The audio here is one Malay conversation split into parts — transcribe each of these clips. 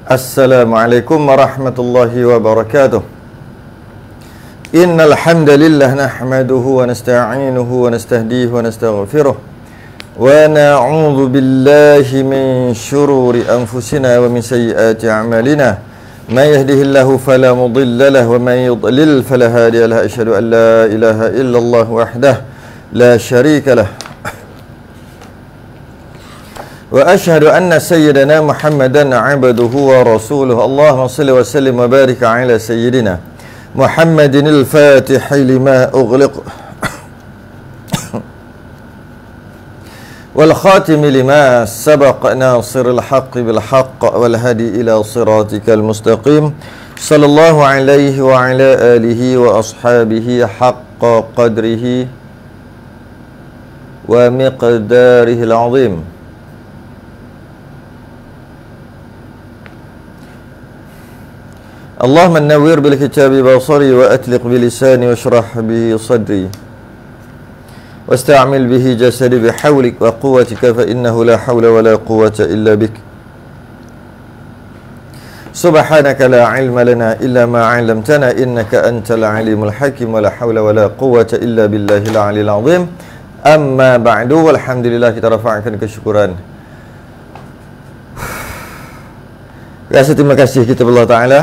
Assalamualaikum warahmatullahi wabarakatuh. Innal hamdalillah nahmaduhu wa nasta'inuhu wa nastahdihi wa nastaghfiruh wa na'udzu billahi min shururi anfusina wa min sayyiati a'malina. May yahdihillahu fala mudilla lahu wa may yudlil fala hadiya lahu. Asyhadu an la ilaha illallah wahdahu la syarika lahu. Wa asyhadu anna sayyidana Muhammadan 'abduhu wa rasuluhu. Allahumma shalli wa sallim wa barik 'ala sayyidina Muhammadin al-Fatih lima ughliq wal khatim lima sabaq nasir al-haqq bil haqq wal hadi ila siratikal mustaqim. Sallallahu alaihi wa ala alihi wa ashabihi haqqa qadrihi wa miqdarihi al-'azim. Allahumma nawwir bil kitabi basari wa atliq bi lisani wa shrah bihi sadri wasta'mil bihi jasadi bihawlik wa quwwatika fa innahu la hawla wa la quwwata illa bik. Subhanaka la ilma lana illa ma 'allamtana innaka antal alimul hakim wa la hawla wa la quwwata illa billahil 'aliyil 'azim. Amma ba'du, walhamdulillah, kita rafa'kan kesyukuran. Rasa terima kasih kita kepada Allah Ta'ala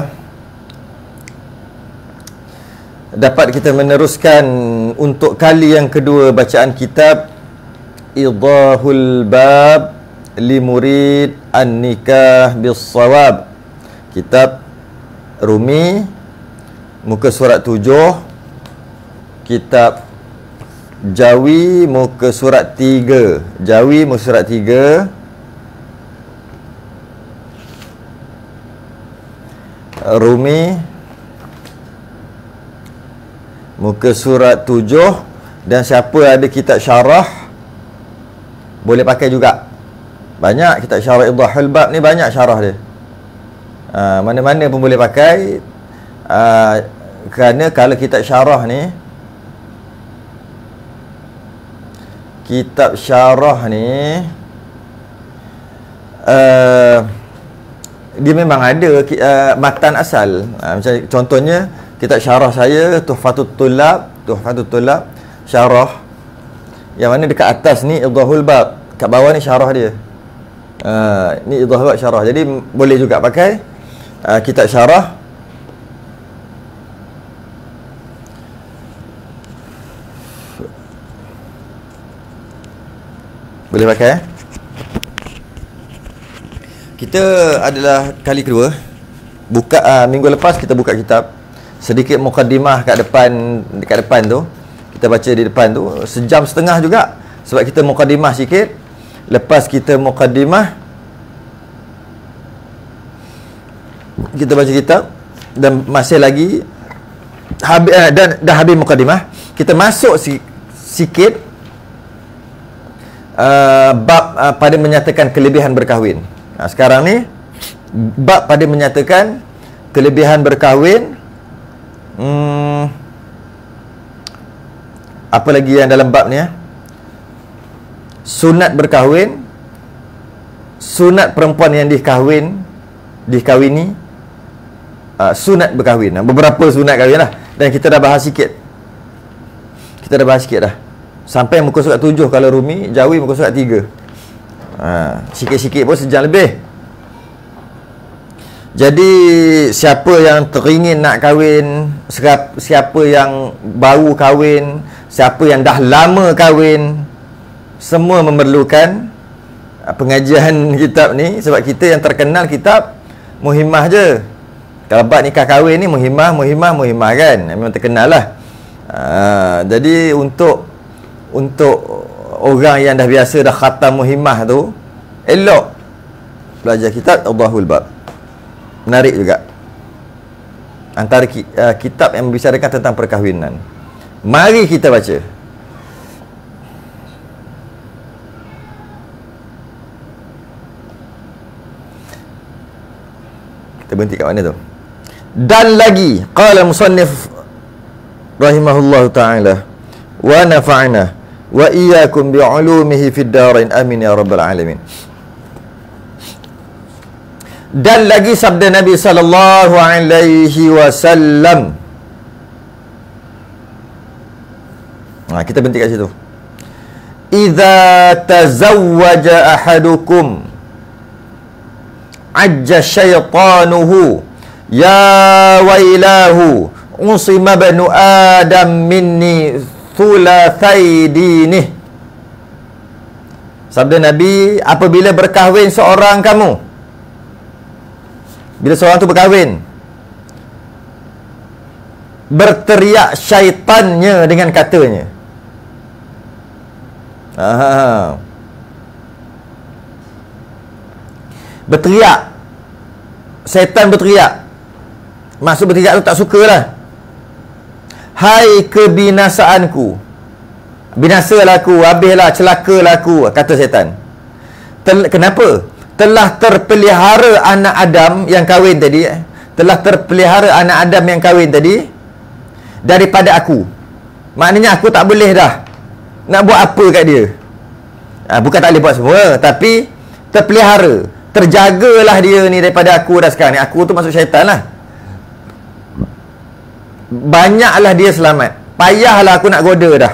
dapat kita meneruskan untuk kali yang kedua bacaan kitab Idahul Bab li Murid An-Nikah Bis-Shawab, kitab Rumi, muka surat 7, kitab Jawi, muka surat 3. Jawi, muka surat 3, Rumi, muka surat 7. Dan siapa ada kitab syarah boleh pakai juga. Banyak kitab syarah Idahul Bab ni, banyak syarah dia. Mana-mana pun boleh pakai. Kerana kalau kitab syarah ni, dia memang ada matan asal. Macam contohnya kitab syarah saya Tuhfatul Tullab syarah, yang mana dekat atas ni Idahul Bab, kat bawah ni syarah dia. Ni Idahul Bab syarah. Jadi boleh juga pakai kitab syarah. Boleh pakai. Kita adalah kali kedua buka. Minggu lepas kita buka kitab, sedikit mukaddimah kat depan tu. Kita baca di depan tu sejam setengah juga, sebab kita mukaddimah sikit. Lepas kita mukaddimah, kita baca kitab dan masih lagi dah habis mukaddimah, kita masuk sikit bab pada menyatakan kelebihan berkahwin. Sekarang ni bab pada menyatakan kelebihan berkahwin. Apa lagi yang dalam bab ni? Sunat berkahwin, sunat perempuan yang dikahwini, sunat berkahwin. Beberapa sunat kahwin lah. Dan kita dah bahas sikit. dah sampai muka surat 7 kalau Rumi, Jawi muka surat 3. Sikit-sikit pun sejam lebih. Jadi siapa yang teringin nak kahwin, siapa yang baru kahwin, siapa yang dah lama kahwin, semua memerlukan pengajian kitab ni. Sebab kita yang terkenal kitab Muhimmah je. Kalau bab nikah kahwin ni Muhimmah kan, memang terkenal lah. Jadi untuk orang yang dah biasa dah khatam Muhimmah tu, elok belajar kitab Idahul Bab. Menarik juga. Antara kitab yang membicarakan tentang perkahwinan. Mari kita baca. Kita berhenti kat mana tu? Dan lagi, qala musannif rahimahullahu ta'ala wa nafa'na wa iyyakum bi'ulumihi fid darain, amin ya rabbal alamin. Dan lagi sabda Nabi sallallahu alaihi wasallam. Kita berhenti kat situ. Idza tazawwaja ahadukum ajja syaitanuhu ya wailahu usima banu adam minni thulathai dinih. Sabda Nabi, apabila berkahwin seorang kamu, bila seorang tu berkahwin, berteriak syaitannya dengan katanya. Berteriak. Syaitan berteriak. Maksud berteriak tu tak sukalah. Hai kebinasaanku, binasalah aku, habislah, celakalah aku, kata syaitan. Kenapa? Telah terpelihara anak Adam yang kahwin tadi, telah terpelihara anak Adam yang kahwin tadi daripada aku. Maknanya aku tak boleh dah nak buat apa kat dia. Bukan tak boleh buat semua, tapi terpelihara, terjagalah dia ni daripada aku dah sekarang ni. Aku tu masuk syaitan lah. Banyaklah dia selamat. Payahlah aku nak goda dah.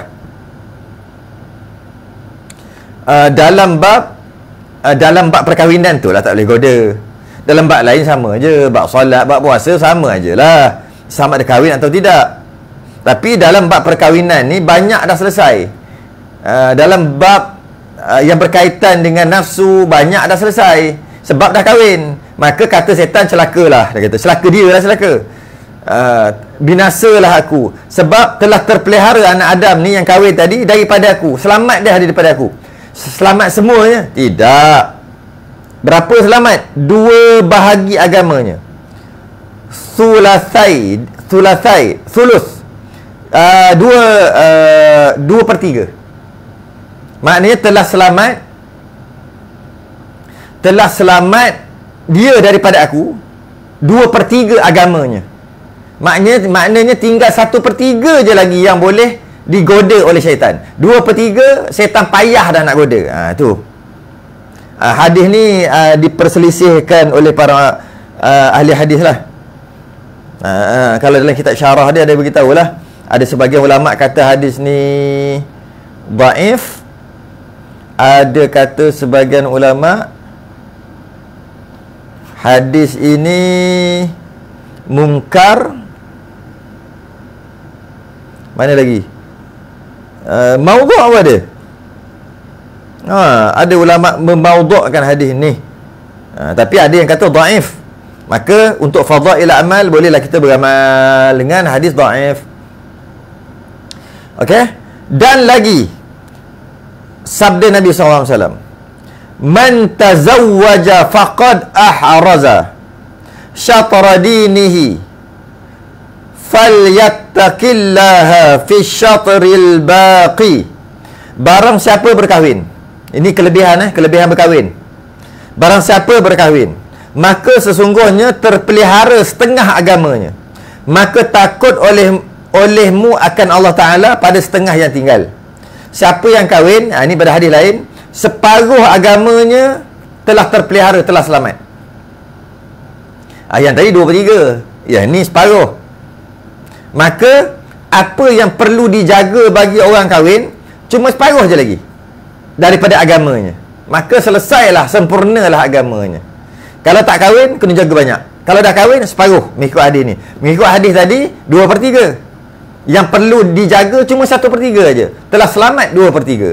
Dalam bab perkahwinan tu lah tak boleh goda. Dalam bab lain sama je. Bab solat, bab puasa sama je lah. Sama ada kahwin atau tidak. Tapi dalam bab perkahwinan ni banyak dah selesai. Dalam bab yang berkaitan dengan nafsu banyak dah selesai. Sebab dah kahwin. Maka kata setan, celakalah. Dia kata celaka dia lah, celaka. Binasalah aku, sebab telah terpelihara anak Adam ni yang kahwin tadi daripada aku. Selamat dah daripada aku. Selamat semuanya? Tidak. Berapa selamat? 2 bahagi agamanya. Thuluth. 2/3. Maknanya telah selamat dia daripada aku 2/3 agamanya. Maknanya tinggal 1/3 je lagi yang boleh digoda oleh syaitan. 2/3 syaitan payah dah nak goda. Tu. Hadis ni diperselisihkan oleh para ahli hadis lah. Kalau dalam kitab syarah dia ada beritahu lah. Ada sebagian ulama' kata hadis ni dhaif. Ada kata sebagian ulama' hadis ini munkar. Mana lagi? Maudhu' apa ada? Ada ulama' memaudhu'kan hadis ni. Tapi ada yang kata dhaif. Maka untuk fadail amal bolehlah kita beramal dengan hadis dhaif. Okey? Dan lagi sabda Nabi SAW, man tazawwaja faqad ahraza syatra dinihi falyattaqillaha fi syatril baqi. Barang siapa berkahwin, ini kelebihan berkahwin. Barang siapa berkahwin, maka sesungguhnya terpelihara setengah agamanya. Maka takut olehmu akan Allah Ta'ala pada setengah yang tinggal. Siapa yang kahwin, ini pada hadis lain, separuh agamanya telah terpelihara, telah selamat. Yang tadi 2/3, yang ni separuh. Maka apa yang perlu dijaga bagi orang kahwin cuma separuh je lagi daripada agamanya. Maka selesailah, sempurnalah agamanya. Kalau tak kahwin, kena jaga banyak. Kalau dah kahwin, separuh mengikut hadis ni. Mengikut hadis tadi 2/3. Yang perlu dijaga cuma 1/3 aja. Telah selamat 2/3.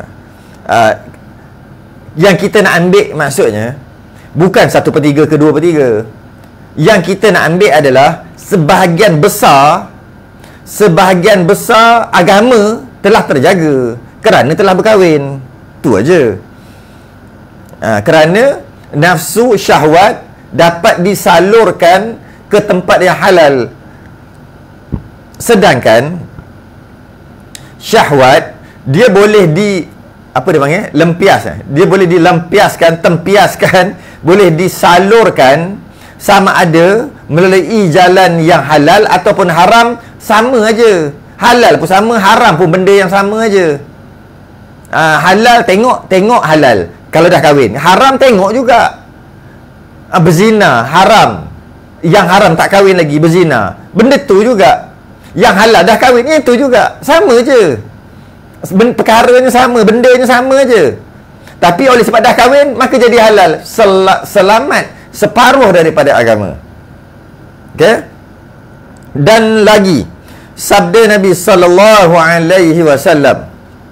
Yang kita nak ambil maksudnya bukan 1/3 ke 2/3. Yang kita nak ambil adalah sebahagian besar agama telah terjaga kerana telah berkahwin. Tu aja. Kerana nafsu syahwat dapat disalurkan ke tempat yang halal. Sedangkan syahwat dia boleh lempias. Dia boleh dilempiaskan, tempiaskan, boleh disalurkan sama ada melalui jalan yang halal ataupun haram, sama aja. Halal pun sama, haram pun benda yang sama aja. Halal tengok halal kalau dah kahwin. Haram tengok juga. berzina, haram. Yang haram tak kahwin lagi, berzina. Benda tu juga. Yang halal dah kahwin, itu juga. Sama je. Perkaranya sama, bendanya sama je. Tapi oleh sebab dah kahwin, maka jadi halal. Selamat separuh daripada agama. Okey? Dan lagi sabda Nabi sallallahu alaihi wasallam,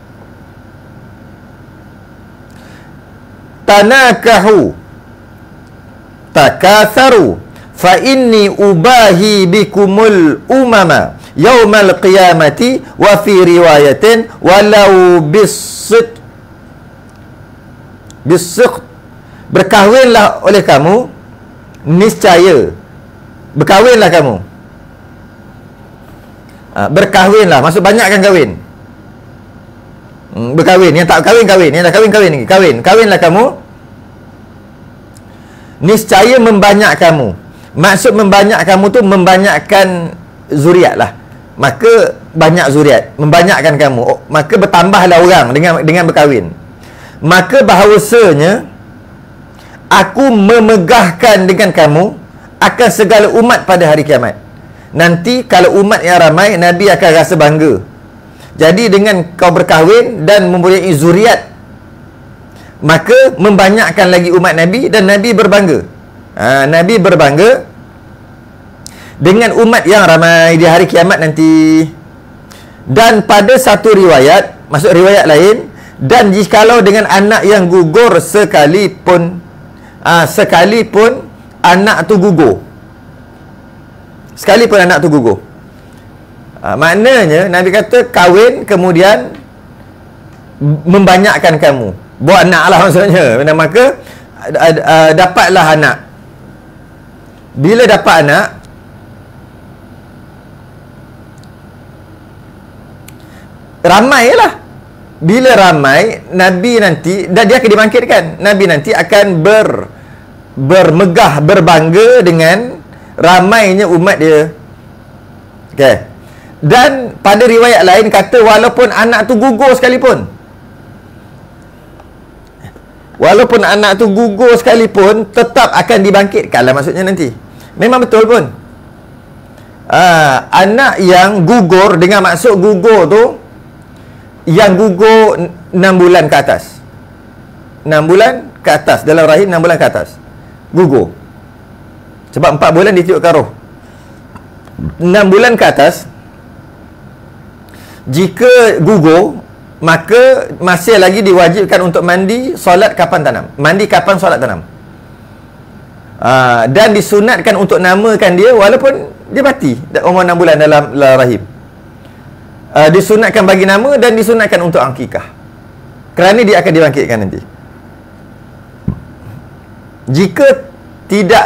tanakahu takatharu fa inni ubahi bikumul umama yaumal qiyamati wa fi riwayatin walau bisit berkahwinlah oleh kamu, niscaya berkahwinlah kamu. Berkahwinlah, maksud banyakkan kahwin. Berkahwin, yang tak kahwin kahwin, yang dah kahwin kahwin lagi. Kahwinlah kamu. Niscaya membanyak kamu. Maksud membanyak kamu tu membanyakkan zuriat lah. Maka banyak zuriat, membanyakkan kamu. Maka bertambahlah orang dengan berkahwin. Maka bahawasanya aku memegahkan dengan kamu akan segala umat pada hari kiamat. Nanti kalau umat yang ramai, Nabi akan rasa bangga. Jadi dengan kau berkahwin dan mempunyai zuriat, maka membanyakkan lagi umat Nabi dan Nabi berbangga. Nabi berbangga dengan umat yang ramai di hari kiamat nanti. Dan pada satu riwayat, maksud riwayat lain, dan jikalau dengan anak yang gugur sekalipun anak tu gugur, sekalipun anak tu gugur. Maknanya Nabi kata kahwin kemudian membanyakkan kamu, buat anak lah maksudnya. Maka dapatlah anak. Bila dapat anak, ramai lah. Bila ramai, Nabi nanti, dan dia akan dibangkitkan. Nabi nanti akan bermegah, berbangga dengan ramainya umat dia. Okey. Dan pada riwayat lain kata walaupun anak tu gugur sekalipun. Walaupun anak tu gugur sekalipun, tetap akan dibangkitkan lah maksudnya nanti. Memang betul pun. Anak yang gugur, dengan maksud gugur tu, yang gugur 6 bulan ke atas. 6 bulan ke atas, dalam rahim 6 bulan ke atas. Gugur. Sebab 4 bulan ditiupkan roh. 6 bulan ke atas, jika gugur, maka masih lagi diwajibkan untuk mandi, solat kapan tanam. Mandi kapan, solat tanam. Dan disunatkan untuk namakan dia walaupun dia mati umur 6 bulan dalam rahim. Disunatkan bagi nama dan disunatkan untuk akikah, kerana dia akan dibangkitkan nanti. Jika tidak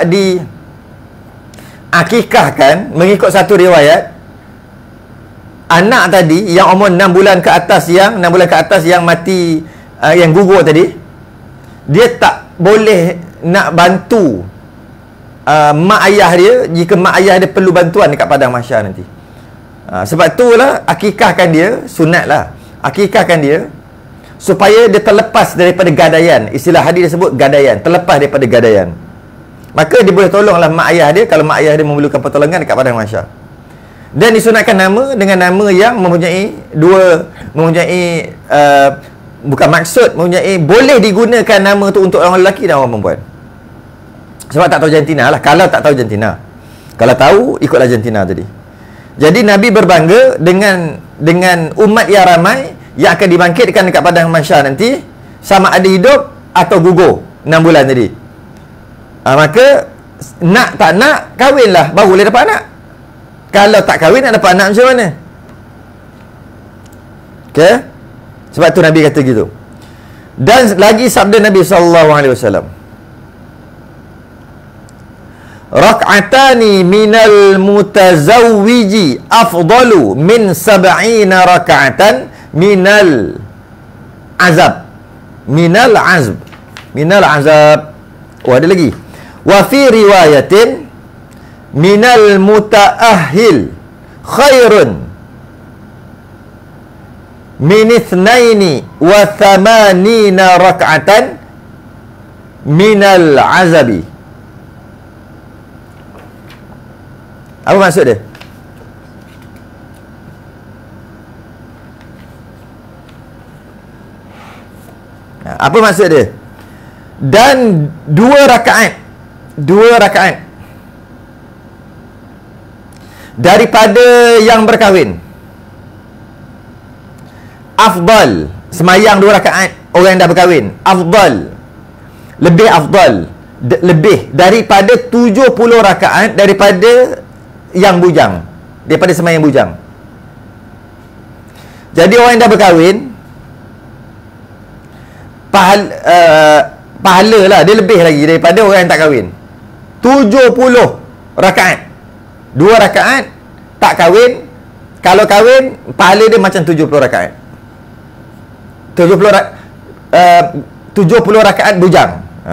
diakikahkan, mengikut satu riwayat, anak tadi yang umur 6 bulan ke atas, yang 6 bulan ke atas yang mati, yang gugur tadi, dia tak boleh nak bantu mak ayah dia jika mak ayah dia perlu bantuan dekat padang mahsyar nanti. Sebab itulah akikahkan dia, sunat lah. Akikahkan dia supaya dia terlepas daripada gadaian. Istilah hadis disebut gadaian, terlepas daripada gadaian. Maka dia boleh tolonglah mak ayah dia kalau mak ayah dia memerlukan pertolongan dekat padang mahsyar. Dan disunatkan nama dengan nama yang mempunyai bukan maksud, mempunyai, boleh digunakan nama tu untuk orang lelaki dan orang perempuan. Sebab tak tahu jantina lah. Kalau tak tahu jantina, kalau tahu ikutlah jantina tadi. Jadi Nabi berbangga dengan umat yang ramai yang akan dibangkitkan dekat padang mahsyar nanti, sama ada hidup atau gugur 6 bulan tadi. Maka nak tak nak, kahwinlah baru boleh dapat anak. Kalau tak kahwin nak dapat anak macam mana? Okey? Sebab tu Nabi kata gitu. Dan lagi sabda Nabi SAW, rak'atani minal mutazawwiji afdalu min 70 rak'atan minal azab. Minal azab. Ada lagi. Wa fi riwayatin minal mutaahhil khairun min 82 rak'atan minal azabi. Apa maksud dia? Apa maksud dia? Dan 2 rakaat daripada yang berkahwin afdal. Semayang 2 rakaat orang yang dah berkahwin afdal, lebih afdal, lebih daripada 70 rakaat daripada yang bujang, daripada semayang bujang. Jadi orang yang dah berkahwin pahala lah dia lebih lagi daripada orang yang tak kahwin. 70 rakaat. 2 rakaat tak kahwin, kalau kahwin pahala dia macam 70 rakaat. 70 rakaat bujang.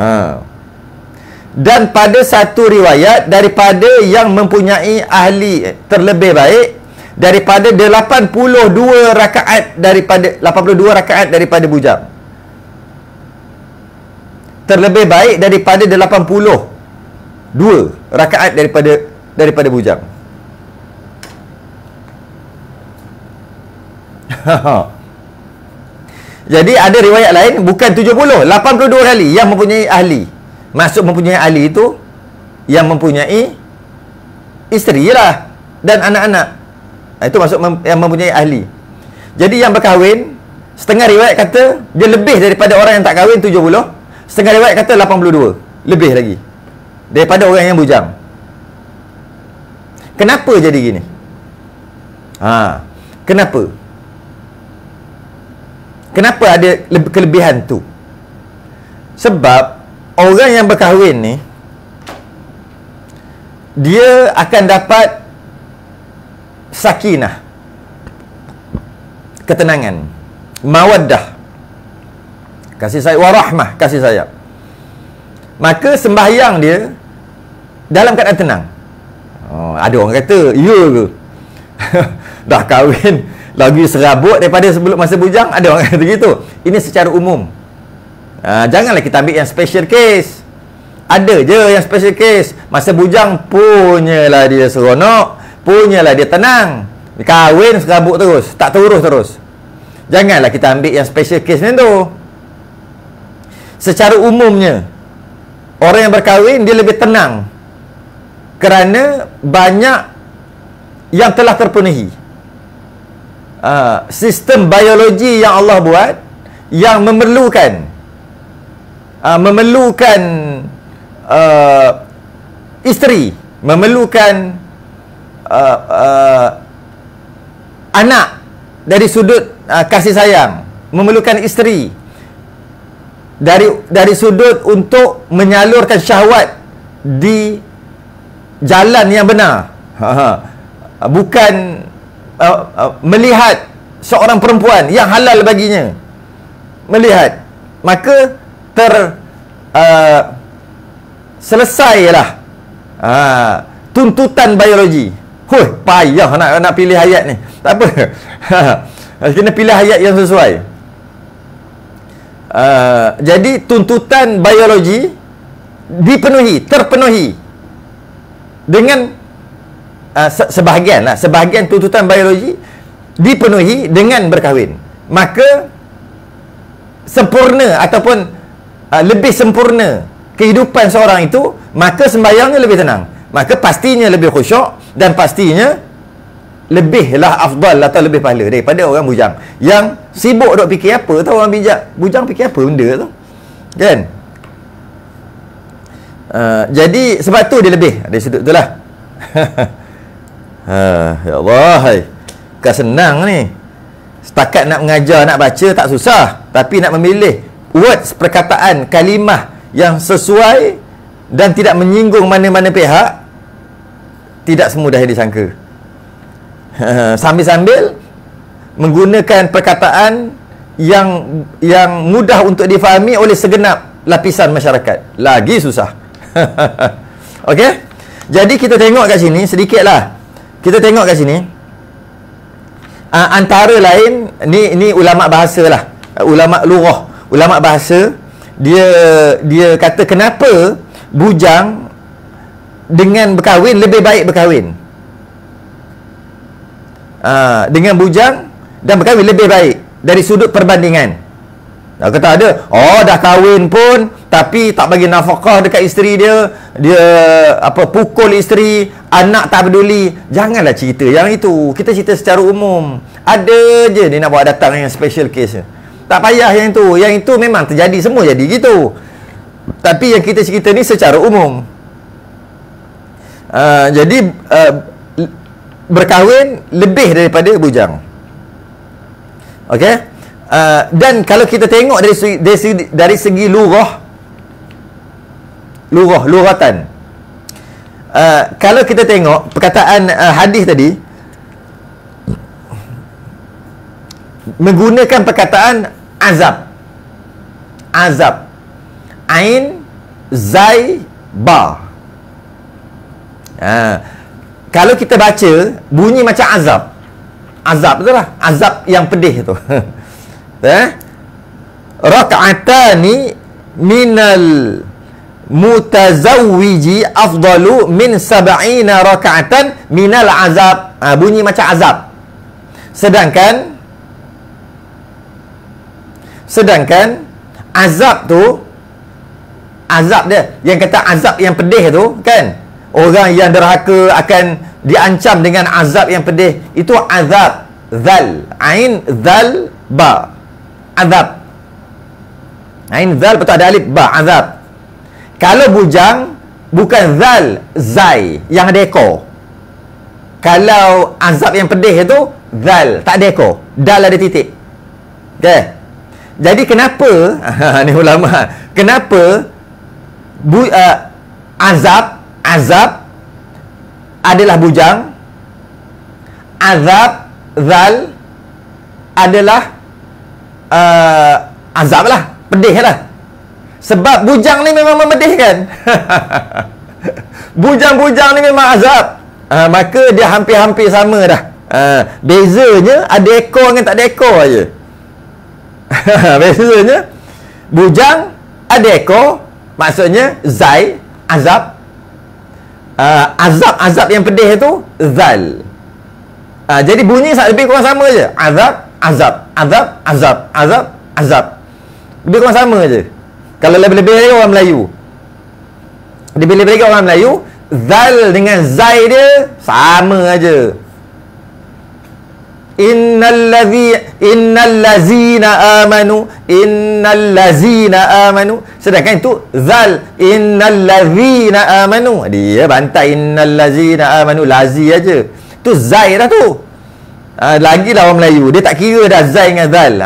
Dan pada satu riwayat daripada yang mempunyai ahli terlebih baik daripada 82 rakaat daripada bujang. Terlebih baik daripada 82 rakaat daripada bujang. Jadi ada riwayat lain bukan 70, 82 kali yang mempunyai ahli. Maksud mempunyai ahli itu yang mempunyai isteri lah dan anak-anak. Itu maksud yang mempunyai ahli. Jadi yang berkahwin, setengah riwayat kata dia lebih daripada orang yang tak kahwin 70, setengah riwayat kata 82, lebih lagi daripada orang yang bujang. Kenapa jadi gini? Kenapa? Kenapa ada kelebihan tu? Sebab orang yang berkahwin ni dia akan dapat sakinah, ketenangan, mawaddah, kasih sayang, warahmah, kasih sayang. Maka sembahyang dia dalam keadaan tenang. Ada orang kata, ya ke? Dah kahwin lagi serabut daripada sebelum masa bujang. Ada orang kata gitu. Ini secara umum. Janganlah kita ambil yang special case. Ada je yang special case. Masa bujang punyalah dia seronok, punyalah dia tenang. Kahwin serabut terus, tak terus. Janganlah kita ambil yang special case ni tu. Secara umumnya orang yang berkahwin dia lebih tenang kerana banyak yang telah terpenuhi. Sistem biologi yang Allah buat yang memerlukan isteri, memerlukan anak dari sudut kasih sayang, memerlukan isteri dari sudut untuk menyalurkan syahwat di jalan yang benar. Bukan melihat seorang perempuan yang halal baginya melihat, maka selesailah tuntutan biologi. Payah nak pilih ayat ni. Tak apa. Kena pilih ayat yang sesuai. Jadi tuntutan biologi terpenuhi dengan sebahagian tuntutan biologi dipenuhi dengan berkahwin. Maka sempurna ataupun lebih sempurna kehidupan seorang itu, maka sembahyangnya lebih tenang, maka pastinya lebih khusyuk dan pastinya lebihlah afdal atau lebih pahala daripada orang bujang yang sibuk duk fikir apa tahu. Orang bujang fikir apa benda tu kan. Jadi sebab tu dia lebih dari sudut tu lah. Ya Allah, bukan senang ni. Setakat nak mengajar, nak baca tak susah, tapi nak memilih words, perkataan, kalimah yang sesuai dan tidak menyinggung mana-mana pihak tidak semudah yang disangka. Sambil-sambil menggunakan perkataan yang mudah untuk difahami oleh segenap lapisan masyarakat, lagi susah. Okey? Jadi kita tengok kat sini sedikitlah. Kita tengok kat sini antara lain ni ulama bahasa lah, ulama lughah, ulama bahasa, dia kata kenapa bujang dengan berkahwin lebih baik berkahwin. dengan bujang dan berkahwin lebih baik dari sudut perbandingan. Kata ada, dah kahwin pun tapi tak bagi nafkah dekat isteri dia, pukul isteri, anak tak peduli. Janganlah cerita yang itu. Kita cerita secara umum. Ada je dia nak bawa datang yang special case. Tak payah yang itu. Yang itu memang terjadi, semua jadi gitu. Tapi yang kita cerita ni secara umum. Jadi berkahwin lebih daripada bujang. Okey? Dan kalau kita tengok dari segi luratan, kalau kita tengok perkataan hadis tadi menggunakan perkataan azab, ain zai ba. Kalau kita baca bunyi macam azab betul lah, azab yang pedih tu. Raka'atani minal mutazawwiji afdalu min sab'ina raka'atan minal azab. Bunyi macam azab. Sedangkan azab tu, azab dia yang kata azab yang pedih tu kan, orang yang derhaka akan diancam dengan azab yang pedih. Itu azab, zal, ain zal ba, azab. Ain zal betul ada alif ba, azab. Kalau bujang bukan zal, zai yang ada ekor. Kalau azab yang pedih itu zal, tak ada ekor, dal ada titik. Okey. Jadi kenapa ni ulama, kenapa azab adalah bujang, azab zal adalah azab lah, pedih lah. Sebab bujang ni memang memedihkan. Bujang-bujang ni memang azab. Maka dia hampir-hampir sama dah. Bezanya ada ekor dengan tak ada ekor aje. Bezanya bujang ada ekor, maksudnya zai, azab. Azab yang pedih tu zal. Jadi bunyi lebih kurang sama je. Azab. Lebih kurang sama je. Kalau lebih-lebih lagi orang Melayu. Lebih-lebih lagi orang Melayu, zal dengan zai dia sama aja. Innallazina amanu. Sedangkan itu zal, innallazina amanu. Dia bantai innallazina amanu, lazi aja. Tu zai dah tu. Lagilah orang Melayu, dia tak kira dah zai dengan zal.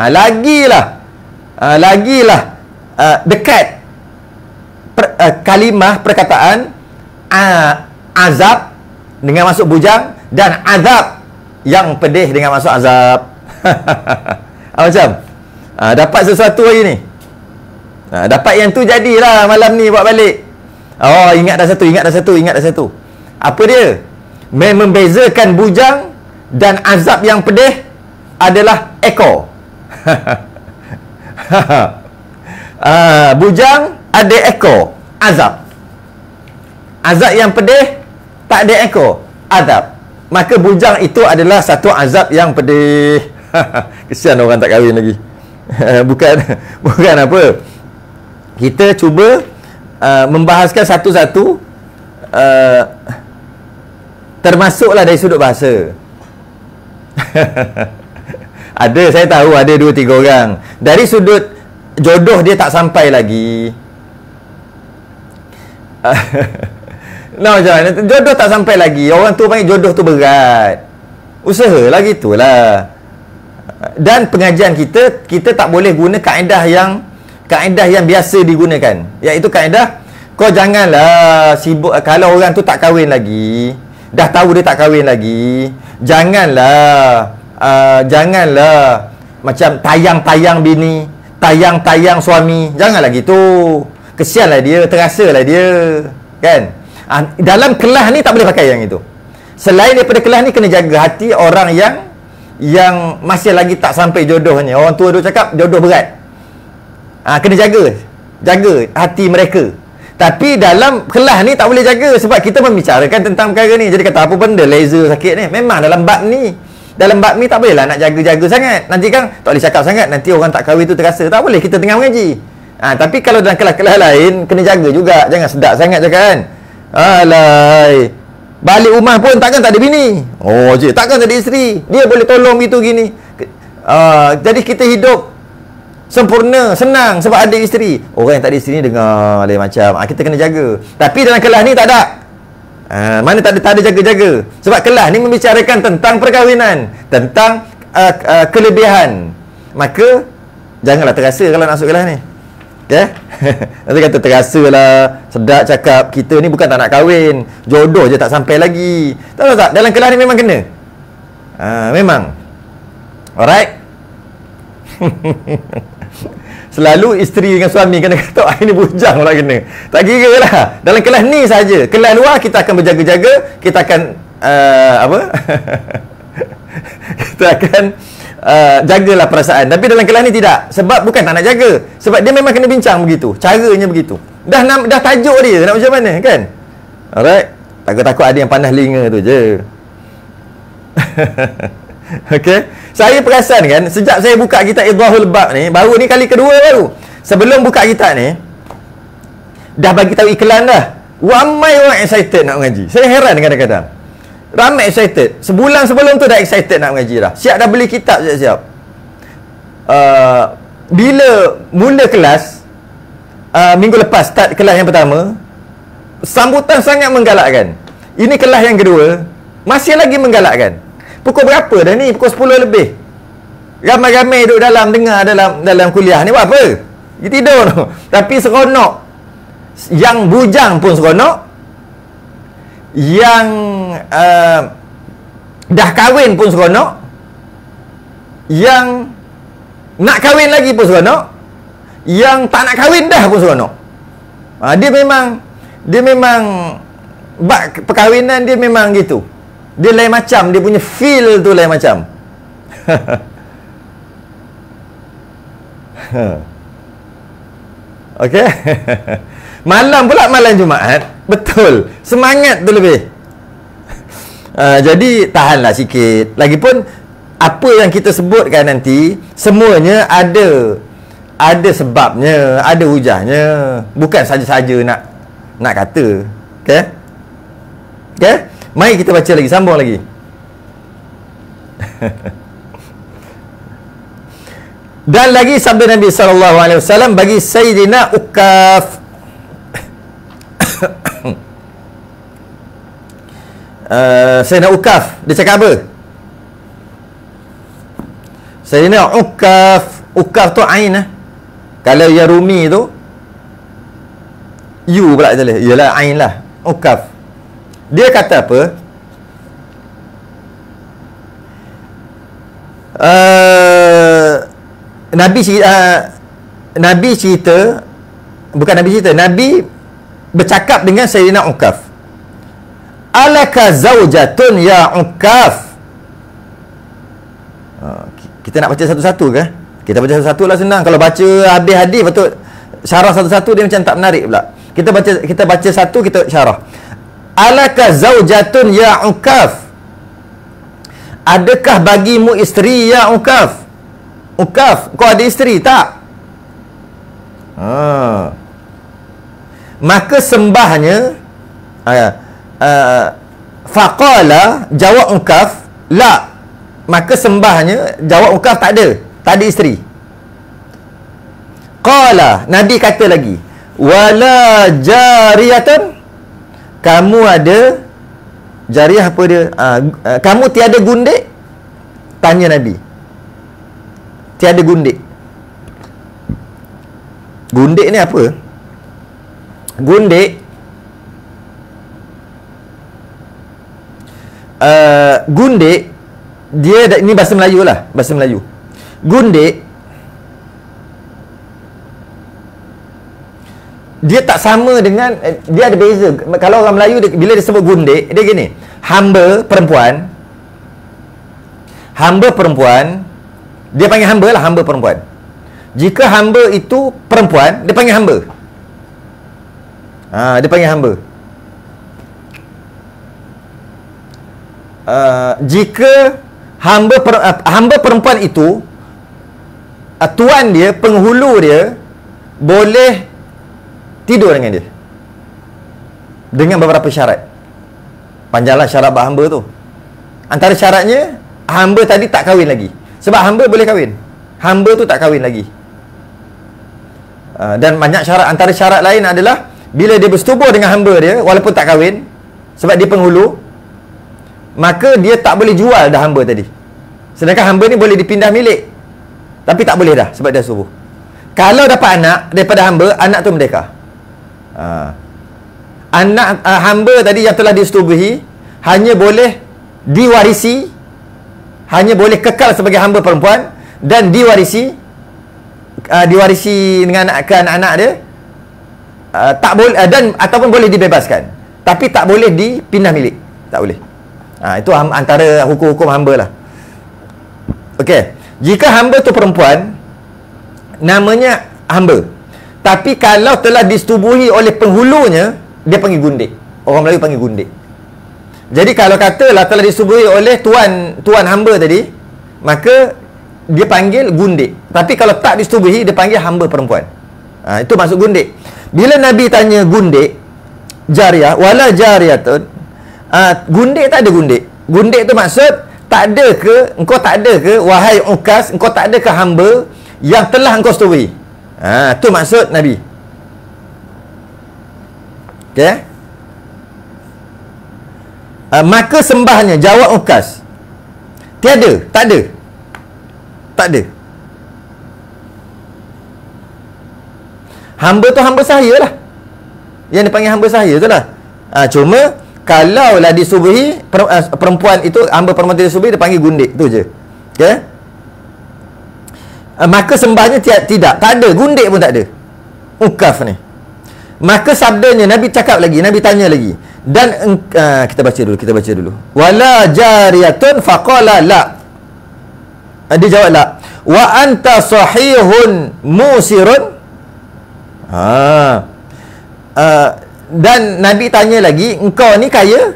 Lagilah dekat kalimah perkataan azab dengan masuk bujang dan azab yang pedih dengan masuk azab. Macam dapat sesuatu hari ni, dapat yang tu jadilah malam ni buat balik. Ingat dah satu. Apa dia? Membezakan bujang dan azab yang pedih adalah ekor. Bujang ada ekor, azab. Azab yang pedih tak ada ekor, azab. Maka bujang itu adalah satu azab yang pedih. Kesian orang tak kahwin lagi. Bukan apa. Kita cuba membahaskan satu-satu, termasuklah dari sudut bahasa. Saya tahu ada 2-3 orang dari sudut jodoh dia tak sampai lagi. Macam mana? Jodoh tak sampai lagi. Orang tu panggil jodoh tu berat. Usahalah gitulah. Dan pengajian kita tak boleh guna kaedah yang biasa digunakan. Iaitu kaedah, kau janganlah sibuk. Kalau orang tu tak kahwin lagi, dah tahu dia tak kahwin lagi, janganlah macam tayang-tayang bini, tayang-tayang suami. Janganlah gitu. Kesianlah dia, terasalah dia, kan? Dalam kelas ni tak boleh pakai yang itu. Selain daripada kelas ni, kena jaga hati orang yang masih lagi tak sampai jodohnya. Orang tua duk cakap jodoh berat. Kena jaga hati mereka. Tapi dalam kelas ni tak boleh jaga, sebab kita membicarakan tentang perkara ni. Jadi kata apa benda laser sakit ni, memang dalam bab ni dalam bab ni tak bolehlah nak jaga-jaga sangat. Nanti kan tak boleh cakap sangat, nanti orang tak kahwin tu terasa. Tak boleh, kita tengah mengaji. Tapi kalau dalam kelas-kelas lain kena jaga juga, jangan sedap sangat cakap kan. Alai, balik rumah pun takkan tak ada bini. Oh je, takkan tak ada isteri. Dia boleh tolong gitu gini. Jadi kita hidup sempurna, senang sebab ada isteri. Orang yang tak ada isteri ni dengar lain macam. Kita kena jaga. Tapi dalam kelas ni tak ada. Mana tak ada jaga-jaga. Sebab kelas ni membicarakan tentang perkahwinan, tentang kelebihan. Maka janganlah terasa kalau nak masuk kelas ni. Okay? Nanti kata terasa lah, sedap cakap, kita ni bukan tak nak kahwin, jodoh je tak sampai lagi. Tahu tak? Dalam kelas ni memang kena. Memang. Alright. Selalu isteri dengan suami kena kata ini bujang pula kena. Tak kira lah. Dalam kelas ni saja. Kelas luar kita akan berjaga-jaga, kita akan kita akan jagalah perasaan. Tapi dalam kelas ni tidak. Sebab bukan tak nak jaga. Sebab dia memang kena bincang begitu. Caranya begitu. Dah tajuk dia nak macam mana kan? Alright. Takut-takut ada yang panas telinga tu je. Okey. Saya perasan kan, sejak saya buka kitab Idhahul Bab ni, baru ni kali kedua baru. Sebelum buka kitab ni, dah bagi tahu iklan dah. Ramai orang excited nak mengaji. Saya heran kadang-kadang. Ramai excited. Sebulan sebelum tu dah excited nak mengaji dah. Siap dah beli kitab siap-siap. Bila mula kelas, minggu lepas start kelas yang pertama, sambutan sangat menggalakkan. Ini kelas yang kedua, masih lagi menggalakkan. Pukul berapa dah ni? Pukul 10 lebih. Ramai-ramai duduk dengar dalam kuliah ni buat apa? Dia tidur tu. Tapi seronok. Yang bujang pun seronok. Yang dah kahwin pun seronok. Yang nak kahwin lagi pun seronok. Yang tak nak kahwin dah pun seronok. Dia memang bab perkahwinan dia memang gitu. Dia lain macam, dia punya feel tu lain macam. Okey. Malam pula malam Jumaat, betul. Semangat tu lebih. Jadi tahanlah sikit. Lagipun apa yang kita sebutkan nanti semuanya ada sebabnya, ada hujahnya. Bukan saja-saja nak kata. Okey? Okey? Mari kita baca lagi, sambung lagi. Dan lagi sabda Nabi SAW bagi Sayyidina Uqaf. Sayyidina Uqaf, dia cakap apa? Sayyidina Uqaf. Uqaf tu ain lah. Kalau ya Rumi tu you pula boleh. Yalah ain lah. Uqaf. Dia kata apa? Nabi cerita, bukan Nabi cerita, Nabi bercakap dengan Sayyidina Uqaf. Alaka zaujatun ya Uqaf. Kita nak baca satu-satu ke? Kita baca satu-satu lah senang. Kalau baca habis hadis betul syarah satu-satu dia macam tak menarik pula. Kita baca satu, kita syarah. Alaka zaujatun ya Uqaf. Adakah bagimu isteri ya Uqaf? Uqaf, kau ada isteri tak? Maka sembahnya faqala, jawab Uqaf, la. Maka sembahnya, jawab Uqaf, tak ada isteri. Qala, Nabi kata lagi, wala jariyatan, kamu ada jariah apa dia? Kamu tiada gundik? Tanya Nabi. Tiada gundik. Gundik ni apa? Gundik gundik dia, ini bahasa Melayu lah, bahasa Melayu. Gundik dia tak sama dengan, dia ada beza. Kalau orang Melayu bila dia sebut gundik, dia gini, hamba perempuan, dia panggil hamba lah, hamba perempuan. Jika hamba itu perempuan, dia panggil hamba. Dia panggil hamba. Jika hamba perempuan itu, tuan dia, penghulu dia boleh tidur dengan dia dengan beberapa syarat. Panjanglah syarat hamba tu. Antara syaratnya, hamba tadi tak kahwin lagi. Sebab hamba boleh kahwin, hamba tu tak kahwin lagi. Dan banyak syarat. Antara syarat lain adalah bila dia bersetubuh dengan hamba dia walaupun tak kahwin, sebab dia penghulu, maka dia tak boleh jual dah hamba tadi. Sedangkan hamba ni boleh dipindah milik, tapi tak boleh dah sebab dia subuh. Kalau dapat anak daripada hamba, anak tu merdeka. Anak hamba tadi yang telah disetubuhi hanya boleh diwarisi, hanya boleh kekal sebagai hamba perempuan dan diwarisi dengan anak-anak dia, tak boleh, dan ataupun boleh dibebaskan, tapi tak boleh dipindah milik, tak boleh. Itu antara hukum-hukum hamba lah. Okey, jika hamba tu perempuan, namanya hamba, tapi kalau telah disetubuhi oleh penghulunya, dia panggil gundik. Orang Melayu panggil gundik. Jadi kalau katalah telah disetubuhi oleh tuan hamba tadi, maka dia panggil gundik. Tapi kalau tak disetubuhi, dia panggil hamba perempuan. Itu maksud gundik. Bila Nabi tanya gundik, jariyah, wala jariyatun, gundik tak ada gundik. Gundik tu maksud, tak ada ke, engkau tak ada ke, wahai Ukas, engkau tak ada ke hamba yang telah engkau setubuhi. Tu maksud Nabi. Okay? Maka sembahnya, jawab Ukas, tiada, tak ada. Tak ada. Hamba tu hamba sahaya lah, yang dipanggil hamba sahaya tu lah. Cuma kalaulah disubuhi perempuan itu, hamba perempuan itu disubuhi, dia panggil gundik, tu je. Okay? Maka sembahnya tidak, tak ada, gundik pun tak ada. Ukaf ni. Maka sabdanya, Nabi cakap lagi, Nabi tanya lagi. Dan kita baca dulu. Wala jariyatun faqala la. Dia jawab la. Wa anta sahihun musirun. Dan Nabi tanya lagi, engkau ni kaya?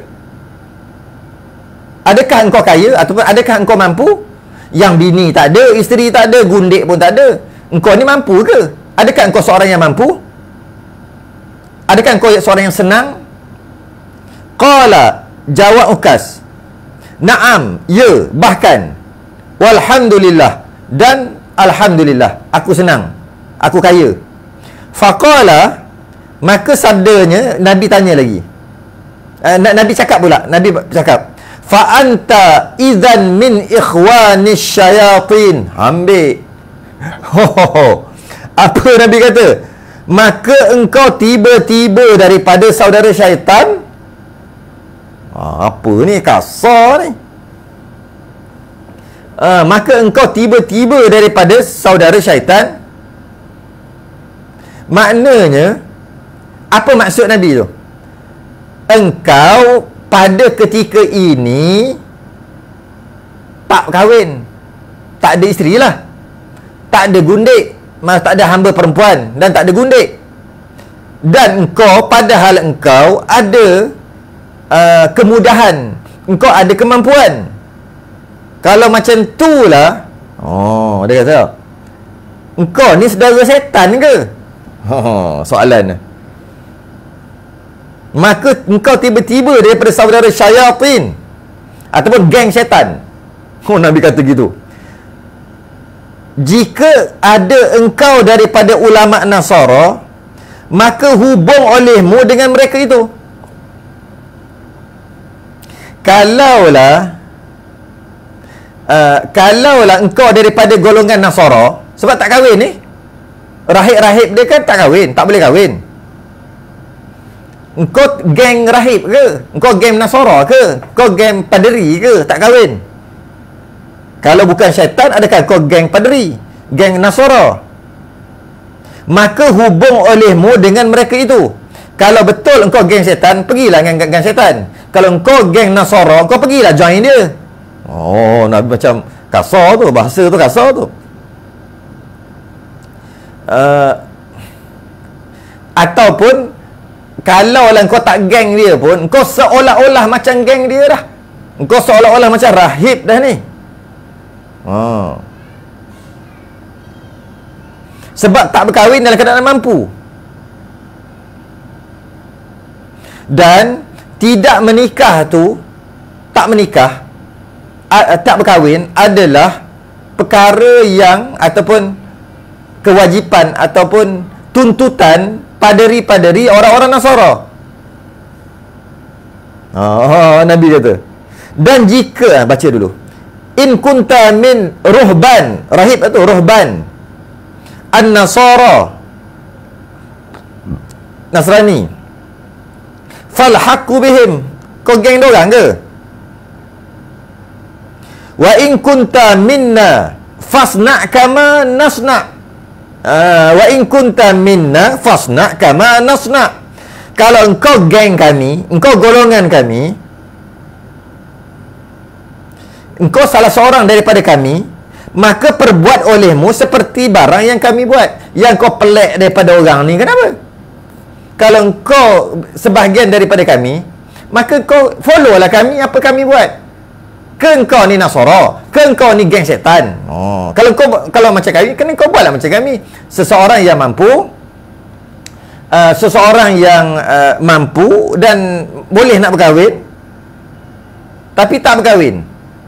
Adakah engkau kaya? Ataupun adakah engkau mampu? Yang bini tak ada, isteri tak ada, gundik pun tak ada. Engkau ni mampu ke? Adakah engkau seorang yang mampu? Adakah engkau seorang yang senang? Qala, jawab Ukas, na'am, ya, bahkan, walhamdulillah, dan alhamdulillah, aku senang, aku kaya. Faqala, maka sabdanya, Nabi tanya lagi, Nabi cakap pula, Nabi cakap, fa anta idzan min ikhwanis syayatin. Ambil. Apa Nabi kata? Maka engkau tiba-tiba daripada saudara syaitan. Apa ni, kasar ni. Maka engkau tiba-tiba daripada saudara syaitan. Maknanya, apa maksud Nabi tu? Engkau pada ketika ini tak kahwin, tak ada isteri lah, tak ada gundik, tak ada hamba perempuan, dan tak ada gundik. Dan engkau, padahal engkau ada kemudahan, engkau ada kemampuan. Kalau macam tu lah, dia kata, engkau ni saudara setan ke? Soalan. Maka engkau tiba-tiba daripada saudara syayatin ataupun geng syaitan. Nabi kata gitu. Jika ada engkau daripada ulama Nasara, maka hubung olehmu dengan mereka itu. Kalaulah engkau daripada golongan Nasara, sebab tak kahwin ni, rahib-rahib dia kan tak kahwin, tak boleh kahwin. Engkau geng rahib ke? Engkau geng Nasara ke? Engkau geng paderi ke? Tak kahwin. Kalau bukan syaitan, adakah kau geng paderi, geng Nasara? Maka hubung olehmu dengan mereka itu. Kalau betul engkau geng syaitan, pergilah dengan geng syaitan. Kalau engkau geng Nasara, kau pergilah join dia. Nabi macam kasar tu, bahasa tu kasar tu. Ataupun kalaulah engkau tak geng dia pun, engkau seolah-olah macam geng dia dah. Engkau seolah-olah macam rahib dah ni. Sebab tak berkahwin dalam keadaan mampu. Dan tidak menikah tu, tak menikah, tak berkahwin adalah perkara yang ataupun kewajipan ataupun tuntutan paderi-paderi orang-orang Nasara. Nabi kata. Dan jika, baca dulu, in kunta min ruhban, rahib itu ruhban, an-nasara, Nasrani, fal haqqu bihim, kau geng dorang ke? Wa in kunta minna fasna' kama nasna'. Wa in kunta minna fasna' kama nasna'. Kalau engkau geng kami, engkau golongan kami, engkau salah seorang daripada kami, maka perbuat olehmu seperti barang yang kami buat. Yang kau pelik daripada orang ni, kenapa? Kalau engkau sebahagian daripada kami, maka kau follow lah kami, apa kami buat. Ke engkau ni Nasara, ke engkau ni geng setan. Kalau macam kami, kena kau buatlah macam kami. Seseorang yang mampu, mampu dan boleh nak berkahwin, tapi tak berkahwin.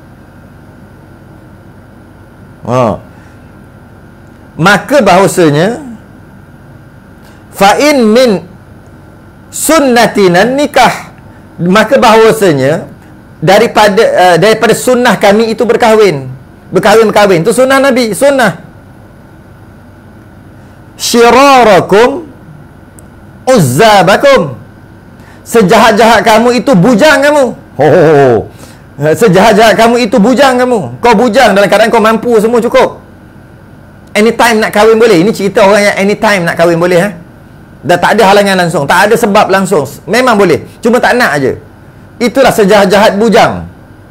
Maka bahawasanya fa'in min sunnatina nikah, maka bahawasanya daripada sunnah kami itu berkahwin itu sunnah Nabi, sunnah. Syirarakum uzzabakum, sejahat-jahat kamu itu bujang kamu. Sejahat-jahat kamu itu bujang kamu. Kau bujang dalam keadaan kau mampu, semua cukup. Anytime nak kahwin boleh. Ini cerita orang yang anytime nak kahwin boleh. Dan tak ada halangan langsung, tak ada sebab langsung, memang boleh, cuma tak nak aje. Itulah sejahat-jahat bujang.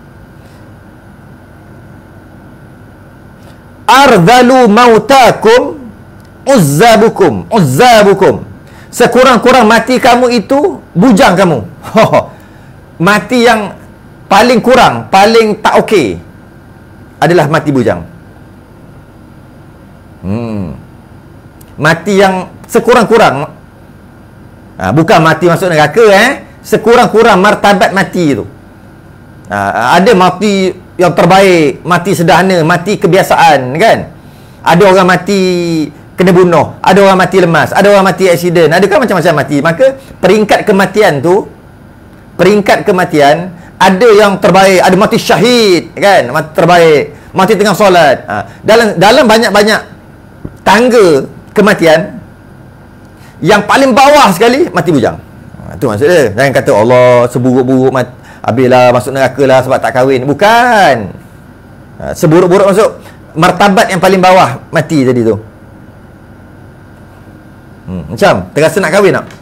Ardhalu mautakum uzzabukum, sekurang-kurang mati kamu itu bujang kamu. Mati yang paling kurang, paling tak okey adalah mati bujang. Mati yang sekurang-kurang, bukan mati masuk neraka, sekurang-kurang martabat mati itu. Ada mati yang terbaik, mati sederhana, mati kebiasaan, kan? Ada orang mati kena bunuh, ada orang mati lemas, ada orang mati aksiden, ada kan macam-macam mati. Maka peringkat kematian tu, ada yang terbaik, ada mati syahid, kan? Mati terbaik, mati tengah solat. Dalam banyak-banyak tangga kematian, yang paling bawah sekali mati bujang. Itu maksud dia. Jangan kata Allah seburuk-buruk habislah masuk neraka lah sebab tak kahwin. Bukan. Seburuk-buruk masuk martabat yang paling bawah mati tadi tu. Macam terasa nak kahwin tak?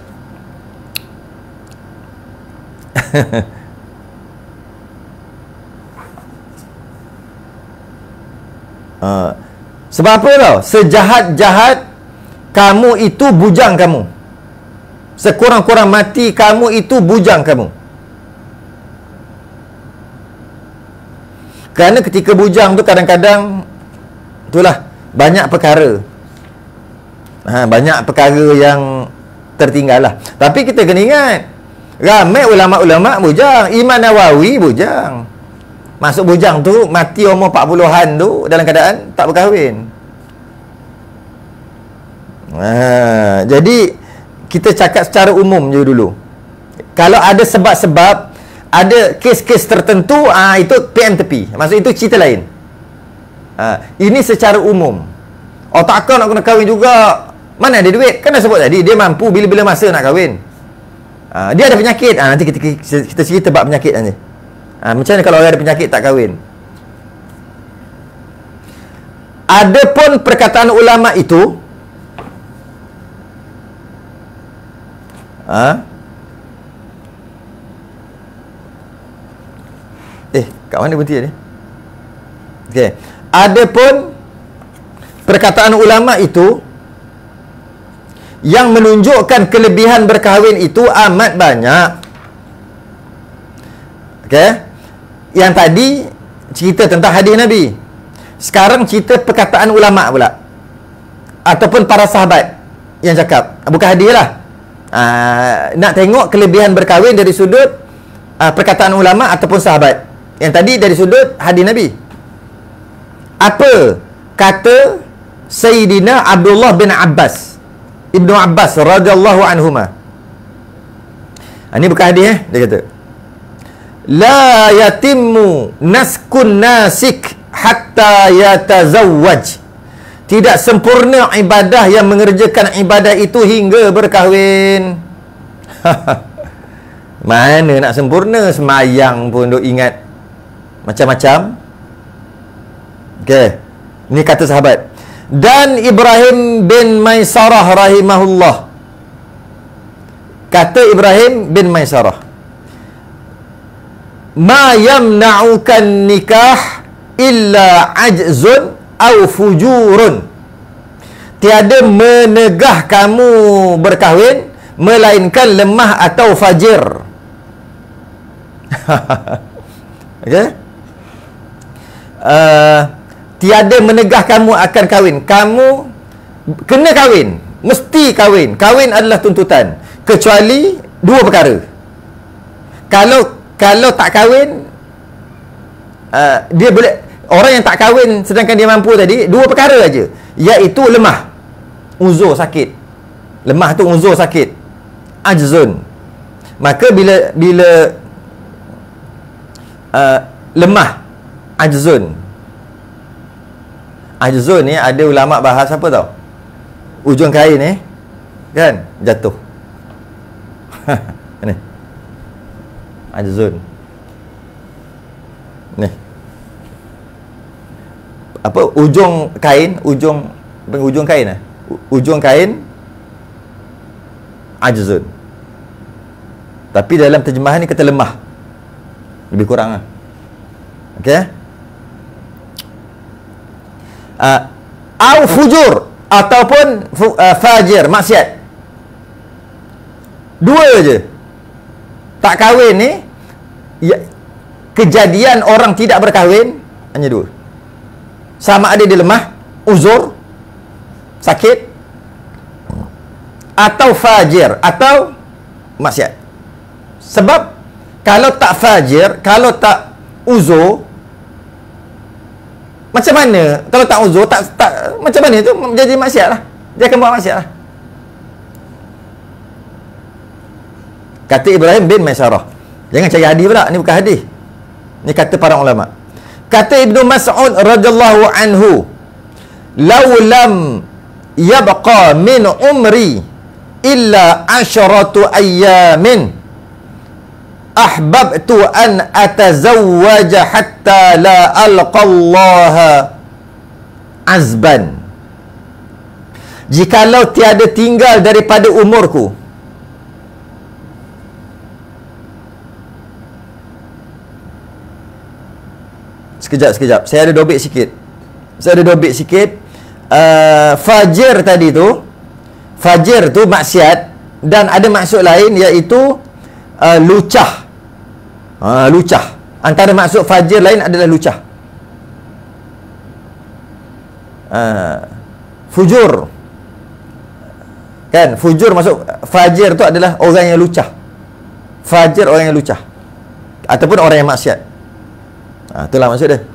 Sebab apa tau? Sejahat-jahat kamu itu bujang kamu. Sekurang-kurang mati kamu itu bujang kamu. Kerana ketika bujang tu kadang-kadang itulah banyak perkara. Banyak perkara yang tertinggal lah. Tapi kita kena ingat, ramai ulama-ulama bujang. Imam Nawawi bujang. Masuk bujang tu, mati umur 40-an tu dalam keadaan tak berkahwin. Jadi kita cakap secara umum je dulu. Kalau ada sebab-sebab, ada kes-kes tertentu, itu PM tepi. Maksud itu cerita lain. Ini secara umum. Oh takkan nak kena kahwin juga, mana ada duit? Kan dah sebut tadi, dia mampu bila-bila masa nak kahwin. Dia ada penyakit, nanti kita cerita bab penyakit nanti. Macam mana kalau orang ada penyakit tak kahwin? Adapun perkataan ulama itu, kat mana berhenti ni? Okey. Adapun perkataan ulama itu yang menunjukkan kelebihan berkahwin itu amat banyak. Okey. Yang tadi cerita tentang hadis Nabi. Sekarang cerita perkataan ulama' pula, ataupun para sahabat yang cakap, bukan hadis lah. Nak tengok kelebihan berkahwin dari sudut perkataan ulama' ataupun sahabat. Yang tadi dari sudut hadis Nabi. Apa kata Sayyidina Abdullah bin Abbas, Ibnu Abbas radhiyallahu anhuma? Ini bukan hadis dia kata, la yatimmu naskun nasik hatta yatazawwaj. Tidak sempurna ibadah yang mengerjakan ibadah itu hingga berkahwin. Mana nak sempurna, semayang pun duk ingat macam-macam. Okey, ini kata sahabat. Dan Ibrahim bin Maisarah rahimahullah, kata Ibrahim bin Maisarah, ma yamna'ukan nikah illa ajzun au fujurun. Tiada menegah kamu berkahwin melainkan lemah atau fajir. Okey, tiada menegah kamu akan kahwin. Kamu kena kahwin, mesti kahwin. Kahwin adalah tuntutan, kecuali dua perkara. Kalau tak kahwin, dia boleh, orang yang tak kahwin sedangkan dia mampu tadi, dua perkara aja, iaitu lemah, uzur sakit. Lemah tu uzur sakit, ajzun. Maka bila lemah, ajzun ni ada ulama bahas apa tau, ujung kain ni kan jatuh. Ni ajzun ni apa, ujung kain, ujung kain ujung kain ajzun. Tapi dalam terjemahan ni kata lemah, lebih kurang lah. Okey, au fujur ataupun fajir, maksiat. Dua je. Tak kahwin ni, kejadian orang tidak berkahwin hanya dua. Sama ada dia lemah, uzur, sakit, atau fajir, atau maksiat. Sebab kalau tak fajir, kalau tak uzur, macam mana? Kalau tak uzur, tak macam mana tu jadi maksiat lah. Dia akan buat maksiat lah. Kata Ibrahim bin Maisarah. Jangan cari hadis pula, ni bukan hadis. Ni kata para ulama. Kata Ibnu Mas'ud radhiyallahu anhu, "Law lam yabqa min umri illa 'asharatu ayyamin ahbabtu an atazawwaja hatta la alqallaha azban." Jikalau tiada tinggal daripada umurku sekejap, saya ada dobit sikit. Fajir tadi tu, fajir tu maksiat, dan ada maksud lain iaitu lucah. Lucah. Antara maksud fajir lain adalah lucah. Fujur. Kan? Fujur maksud fajir tu adalah orang yang lucah. Fajir orang yang lucah. Ataupun orang yang maksiat. Itulah maksud dia.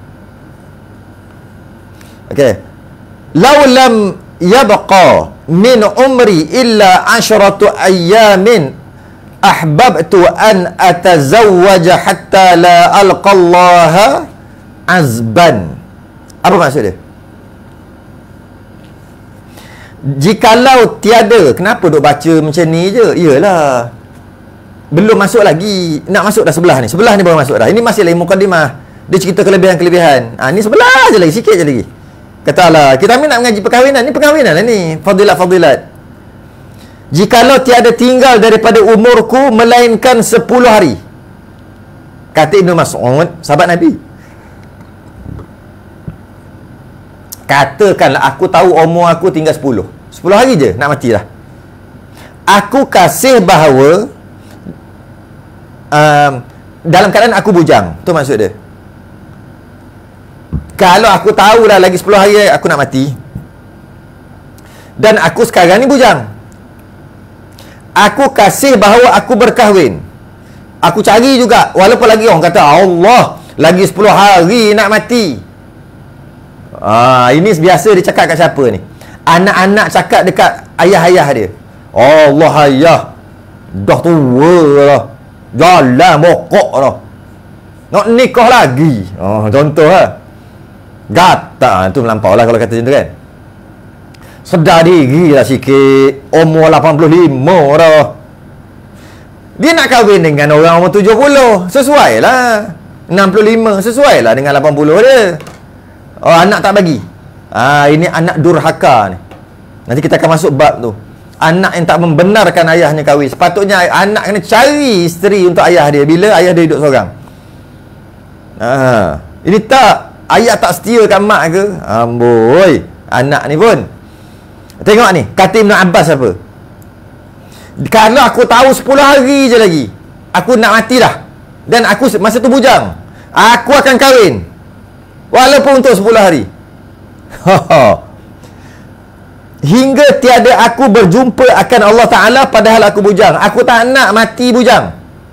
Okey. Law lam yabqa min umri illa 'asharatu ayyamin ahbabtu an atazawwaja hatta la alqallaha azban. Apa maksud dia? Jikalau tiada, kenapa duk baca macam ni je? Iyalah, belum masuk lagi. Nak masuk dah sebelah ni. Sebelah ni baru masuk dah. Ini masih lagi mukadimah. Dia cerita kelebihan-kelebihan. Ni sebelah je lagi, sikit je lagi. Kata Allah, kita ambil nak mengaji perkahwinan. Ni perkahwinan lah ni. Fadilat-fadilat. Jikalau tiada tinggal daripada umurku melainkan 10 hari. Kata Ibnu Mas'ud, sahabat Nabi. Katakanlah aku tahu umur aku tinggal 10 hari je nak mati dah. Aku kasih bahawa dalam keadaan aku bujang. Tu maksud dia. Kalau aku tahu dah lagi 10 hari aku nak mati, dan aku sekarang ni bujang, aku kasih bahawa aku berkahwin, aku cari juga, walaupun lagi orang kata Allah lagi 10 hari nak mati. Ini biasa dia cakap kat siapa ni? Anak-anak cakap dekat ayah-ayah dia. Allah ayah dah tua lah, jalan bokok lah, nak nikah lagi. Contoh lah. Gatak tu melampau lah kalau kata macam tu kan. Sedar diri lah sikit, umur 85 dah, dia nak kahwin dengan orang umur 70. Sesuai lah. 65 sesuai lah dengan 80 dia. Anak tak bagi. Ini anak durhaka ni. Nanti kita akan masuk bab tu. Anak yang tak membenarkan ayahnya kahwin. Sepatutnya anak kena cari isteri untuk ayah dia bila ayah dia duduk seorang. Ini tak, ayah tak setia kat mak ke? Amboi, anak ni pun. Tengok ni, kata Ibn Abbas apa? Kalau aku tahu 10 hari je lagi aku nak mati dah, dan aku masa tu bujang, aku akan kahwin walaupun untuk 10 hari. Hingga tiada aku berjumpa akan Allah Ta'ala padahal aku bujang. Aku tak nak mati bujang.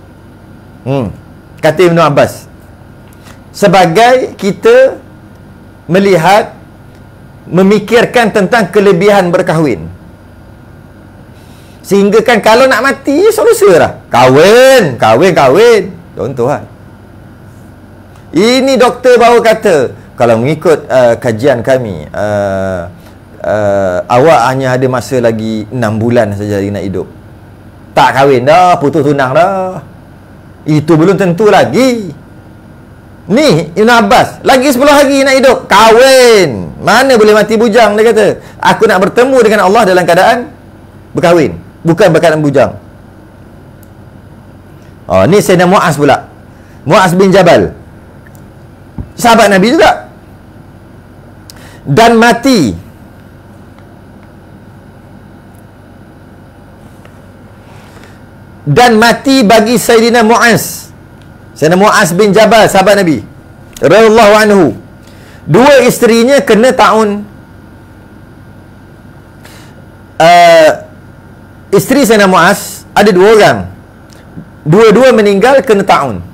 Kata Ibn Abbas. Sebagai kita melihat, memikirkan tentang kelebihan berkahwin, sehingga kan kalau nak mati solusi lah kahwin. Contoh lah. Ini doktor baru kata, kalau mengikut kajian kami, awak hanya ada masa lagi 6 bulan saja lagi nak hidup. Tak kahwin dah, putus tunang dah. Itu belum tentu lagi. Ni Ibn Abbas, lagi 10 hari nak hidup, kahwin. Mana boleh mati bujang, dia kata. Aku nak bertemu dengan Allah dalam keadaan berkahwin, bukan berkeadaan bujang. Ni Sayyidina Mu'az pula. Mu'az bin Jabal, sahabat Nabi juga. Dan mati bagi Sayyidina Mu'az. Sayyidina Mu'az bin Jabal, sahabat Nabi radhiyallahu anhu, dua isterinya kena taun. Isteri Sayyidina Mu'az ada 2 orang. Dua-dua meninggal kena taun.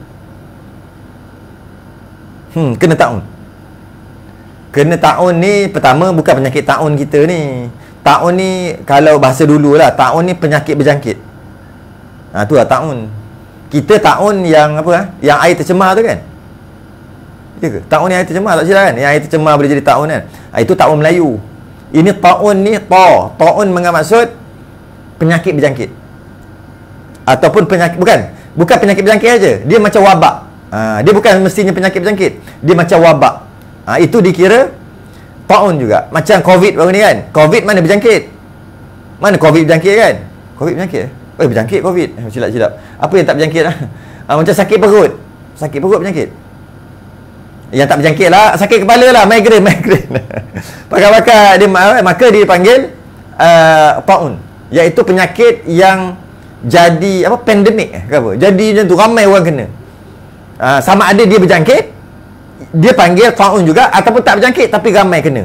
Kena taun. Kena taun ni, pertama bukan penyakit taun kita ni. Taun ni kalau bahasa dulu lah, taun ni penyakit berjangkit. Tu lah taun. Kita taun yang apa? Yang air tercemar tu kan? Ya ke? Taun ni air tercemar tak silap kan? Yang air tercemar boleh jadi taun kan? Itu taun Melayu. Ini taun ni taun maksud penyakit berjangkit. Ataupun penyakit, bukan penyakit berjangkit aja. Dia macam wabak. Dia bukan mestinya penyakit berjangkit. Dia macam wabak. Itu dikira taun juga. Macam COVID baru ni kan? COVID mana berjangkit? Mana COVID berjangkit kan? COVID berjangkit? Berjangkit COVID. Silap-silap. Apa yang tak berjangkit lah? Macam sakit perut. Sakit perut berjangkit. Yang tak berjangkit lah, sakit kepala lah, migraine. Pakar-pakar dia, maka dia panggil taun, iaitu penyakit yang jadi pandemik ke apa. Jadi macam tu, ramai orang kena. Sama ada dia berjangkit, dia panggil taun juga, ataupun tak berjangkit tapi ramai kena.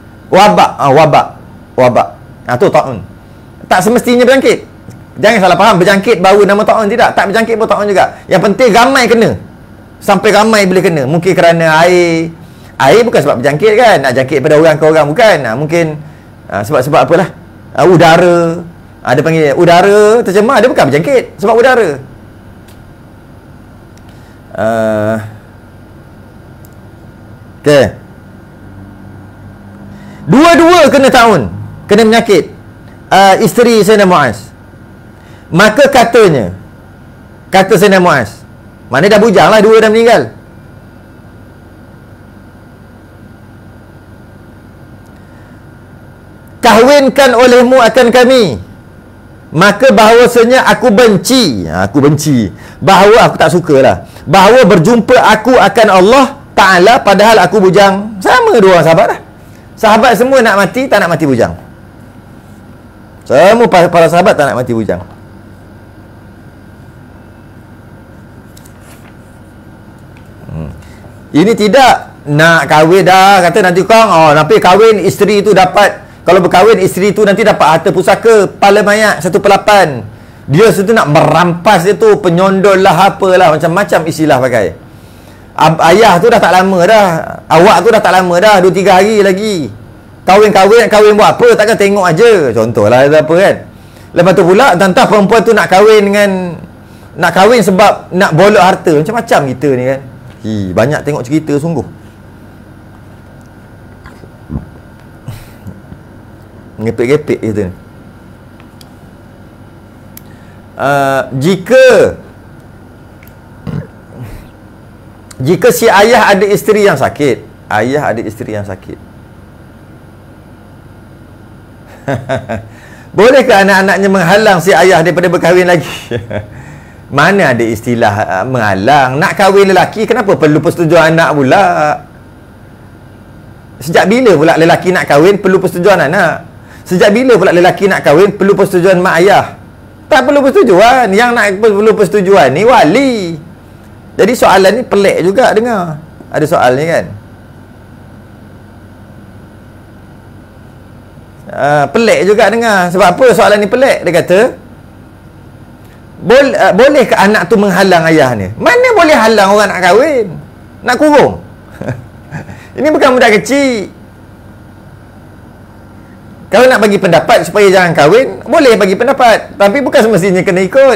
Wabak. Tu taun. Tak semestinya berjangkit. Jangan salah faham, berjangkit baru nama taun, tidak. Tak berjangkit pun taun juga. Yang penting ramai kena. Sampai ramai boleh kena. Mungkin kerana air bukan sebab berjangkit kan. Nak jangkit pada orang ke orang, bukan. Mungkin sebab apalah. Udara. Dia panggil udara tercemar, dia bukan berjangkit, sebab udara. Okay. Dua-dua kena taun, kena penyakit. Isteri Sayyidina Mu'az. Maka kata Sayyidina Mu'az, mana dah bujang lah, 2 dah meninggal. Kahwinkan olehmu akan kami, maka bahawasanya aku benci, bahawa aku tak suka lah, bahawa berjumpa aku akan Allah Ta'ala padahal aku bujang. Sama 2 orang sahabat lah. Sahabat semua nak mati, tak nak mati bujang. Semua para sahabat tak nak mati bujang. Ini tidak nak kahwin dah, kata nanti kau nanti kahwin isteri tu dapat, kalau berkahwin isteri tu nanti dapat harta pusaka pala mayat 1/8. Dia situ nak merampas dia tu, penyondol lah apalah, macam-macam istilah pakai. Ayah tu dah tak lama dah, awak tu dah tak lama dah, 2-3 hari lagi. Kahwin buat apa? Takkan tengok aja. Contohlah apa kan. Lepas tu pula tentang perempuan tu nak kahwin sebab nak bolok harta. Macam-macam kita ni kan. Banyak tengok cerita sungguh. Ngepek-ngepek kita ni. Jika si ayah ada isteri yang sakit, bolehkah anak-anaknya menghalang si ayah daripada berkahwin lagi? Mana ada istilah menghalang. Nak kahwin lelaki, kenapa perlu persetujuan anak pula? Sejak bila pula lelaki nak kahwin perlu persetujuan anak? Sejak bila pula lelaki nak kahwin perlu persetujuan mak ayah? Tak perlu persetujuan. Yang nak perlu persetujuan ni wali. Jadi soalan ni pelik juga dengar. Ada soal ni kan. Pelik juga dengar. Sebab apa soalan ni pelik? Dia kata, bolehkah anak tu menghalang ayah ni? Mana boleh halang orang nak kahwin? Nak kurung? Ini bukan budak kecil. Kalau nak bagi pendapat supaya jangan kahwin, boleh bagi pendapat, tapi bukan semestinya kena ikut.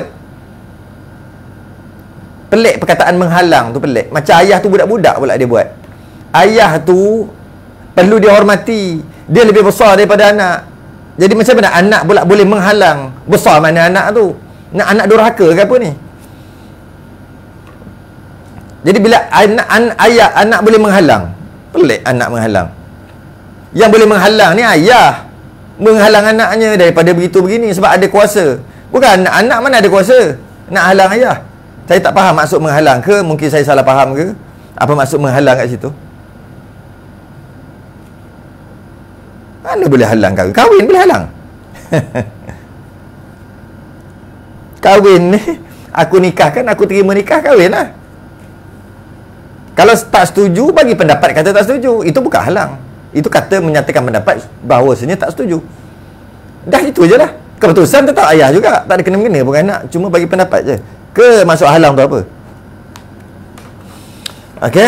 Pelik perkataan menghalang tu, pelik. Macam ayah tu budak-budak pula dia buat. Ayah tu perlu dihormati. Dia lebih besar daripada anak. Jadi macam mana anak pula boleh menghalang? Besar mana anak tu? Nak anak durhaka ke apa ni? Jadi bila anak boleh menghalang, pelik anak menghalang. Yang boleh menghalang ni ayah, menghalang anaknya daripada begitu begini sebab ada kuasa. Bukan anak mana ada kuasa nak halang ayah. Saya tak faham maksud menghalang ke, mungkin saya salah faham ke. Apa maksud menghalang kat situ? Mana boleh halang kahwin? Kahwin boleh halang. Kahwin ni, aku nikahkan, aku terima nikah, kahwin lah. Kalau tak setuju, bagi pendapat kata tak setuju, itu bukan halang. Itu kata menyatakan pendapat bahawasanya tak setuju. Dah itu je lah. Keputusan tetap ayah juga. Tak ada kena-mengena pun anak. Cuma bagi pendapat je. Ke masuk halang tu apa? Okey.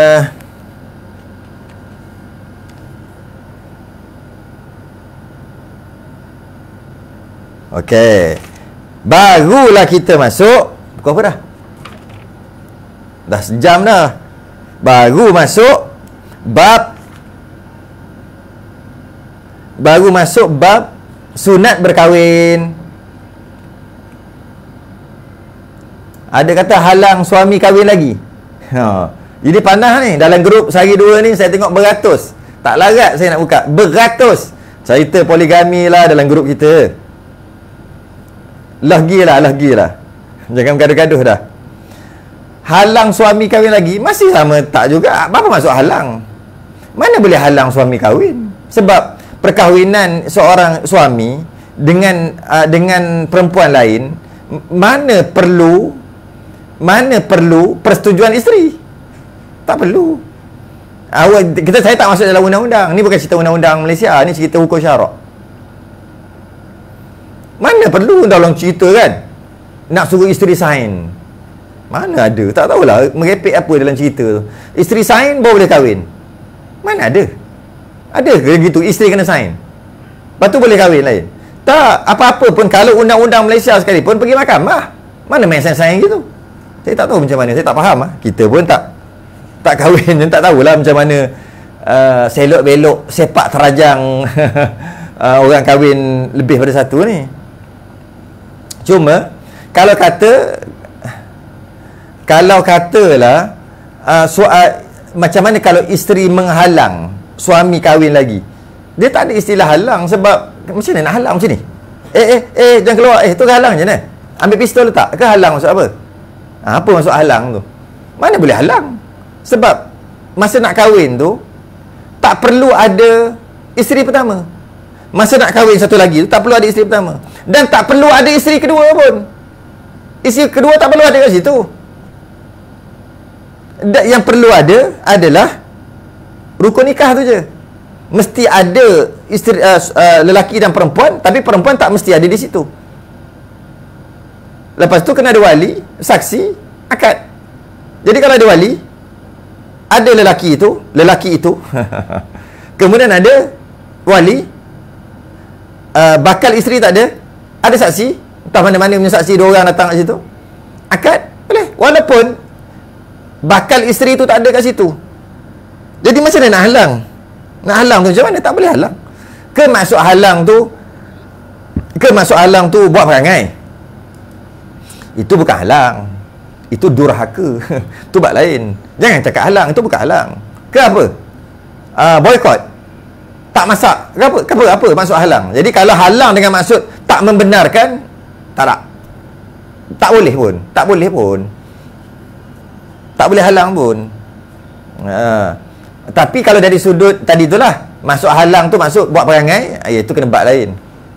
Okey. Barulah kita masuk. Pukul apa dah? Dah sejam dah. Baru masuk bab sunat berkahwin. Ada kata halang suami kahwin lagi. Ini panas ni. Dalam grup sehari dua ni saya tengok beratus. Tak larat saya nak buka. Beratus cerita poligami lah dalam grup kita. Lagi lah. Jangan gaduh-gaduh dah. Halang suami kahwin lagi, masih sama tak juga. Apa maksud halang? Mana boleh halang suami kahwin? Sebab perkahwinan seorang suami dengan perempuan lain, mana perlu persetujuan isteri? Tak perlu. Saya tak masuk dalam undang-undang. Ni bukan cerita undang-undang Malaysia, ni cerita hukum syarak. Mana perlu dalam cerita kan nak suruh isteri sign? Mana ada? Tak tahulah merepek apa dalam cerita tu. Isteri sign baru boleh kahwin. Mana ada? Ada ke gitu isteri kena sign? Lepas tu boleh kahwin lain? Tak, apa-apa pun kalau undang-undang Malaysia sekalipun pergi mahkamah. Mana main sign-sign gitu? Saya tak tahu macam mana, saya tak faham lah. Kita pun tak kahwin dan tak tahulah macam mana selok-belok sepak terajang orang kahwin lebih pada satu ni. Cuma kalau katalah soal macam mana kalau isteri menghalang suami kahwin lagi, dia tak ada istilah halang. Sebab macam mana nak halang macam ni? Jangan keluar. Tu halang je nah. Ambil pistol letak ke halang maksud apa? Apa maksud halang tu? Mana boleh halang? Sebab masa nak kahwin tu tak perlu ada isteri pertama. Masa nak kahwin satu lagi tu tak perlu ada isteri pertama. Dan tak perlu ada isteri kedua pun. Isteri kedua tak perlu ada kat situ. Yang perlu ada adalah Rukun nikah tu je. Mesti ada isteri, lelaki dan perempuan, tapi perempuan tak mesti ada di situ. Lepas tu kena ada wali, saksi, akad. Jadi kalau ada wali, ada lelaki itu kemudian ada wali, bakal isteri tak ada saksi, entah mana-mana punya saksi, dua orang datang kat situ, akad, boleh. Walaupun bakal isteri tu tak ada kat situ. Jadi macam mana nak halang? Nak halang tu macam mana? Tak boleh halang. Maksud halang tu buat perangai. Itu bukan halang. Itu durhaka. Itu bab lain. Jangan cakap halang, itu bukan halang. Ke apa? Boykot. Tak masak. Ke apa maksud halang? Jadi kalau halang dengan maksud tak membenarkan, tak boleh pun. Tak boleh halang pun. Tapi kalau dari sudut tadi itulah, maksud halang tu maksud buat perangai, itu kena bab lain.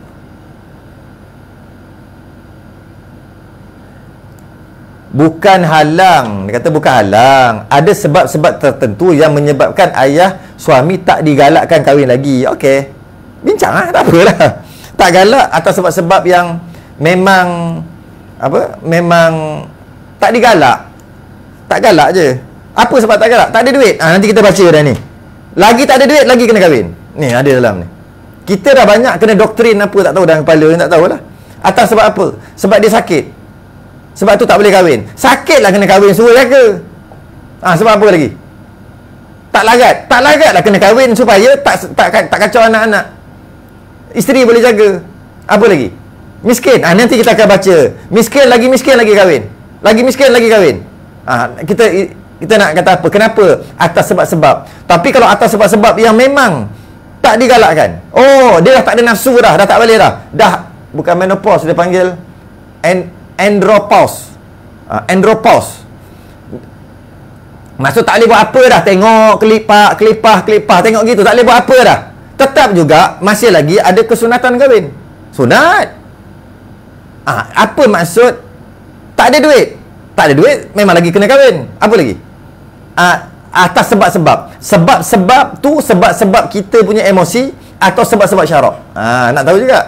Bukan halang. Dia kata bukan halang. Ada sebab-sebab tertentu yang menyebabkan ayah suami tak digalakkan kahwin lagi. Okey, bincang lah, tak apalah. Tak galak atas sebab-sebab yang memang memang tak digalak. Tak galak je. Apa sebab tak galak? Tak ada duit. Nanti kita baca dah ni. Lagi tak ada duit, lagi kena kahwin. Ni ada dalam ni. Kita dah banyak kena doktrin apa tak tahu dalam kepala, tak tahulah. Atas sebab apa? Sebab dia sakit. Sebab tu tak boleh kahwin. Sakitlah kena kahwin, suruh jaga. Sebab apa lagi? Tak larat lah kena kahwin supaya tak kacau anak-anak. Isteri boleh jaga. Apa lagi? Miskin. Nanti kita akan baca. Miskin lagi kahwin. Lagi miskin lagi kahwin. Kita nak kata apa? Kenapa? Atas sebab-sebab. Tapi kalau atas sebab-sebab yang memang tak digalakkan. Dia dah tak ada nafsu dah tak boleh dah. Dah bukan menopause, dia panggil andropause. Andropause. Maksud tak boleh buat apa dah. Tengok kelipah, tengok gitu. Tak boleh buat apa dah. Tetap juga masih lagi ada kesunatan kahwin. Sunat. Apa maksud tak ada duit? Tak ada duit, memang lagi kena kahwin. Apa lagi? Atas sebab-sebab. Sebab-sebab tu sebab-sebab kita punya emosi atau sebab-sebab syarak. Nak tahu juga.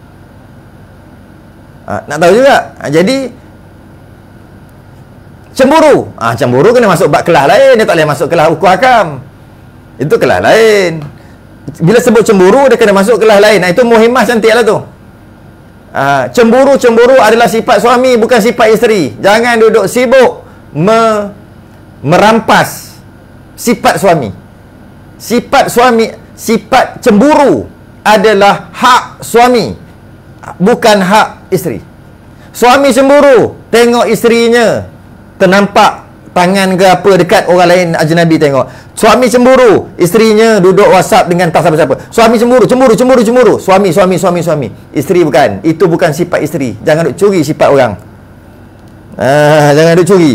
Jadi cemburu. Cemburu kena masuk bab kelas lain. Dia tak boleh masuk kelas hukum hakam. Itu kelas lain. Bila sebut cemburu, dia kena masuk kelas lain. Itu muhimmah cantik lah tu. Cemburu adalah sifat suami, bukan sifat isteri. Jangan duduk sibuk merampas sifat suami. Sifat cemburu adalah hak suami, bukan hak isteri. Suami cemburu, tengok isterinya ternampak tangan ke apa dekat orang lain ajnabi tengok. Suami cemburu, isterinya duduk WhatsApp dengan tak siapa-siapa. Suami cemburu. Suami. Isteri bukan. Itu bukan sifat isteri. Jangan duk curi sifat orang. Jangan duk curi.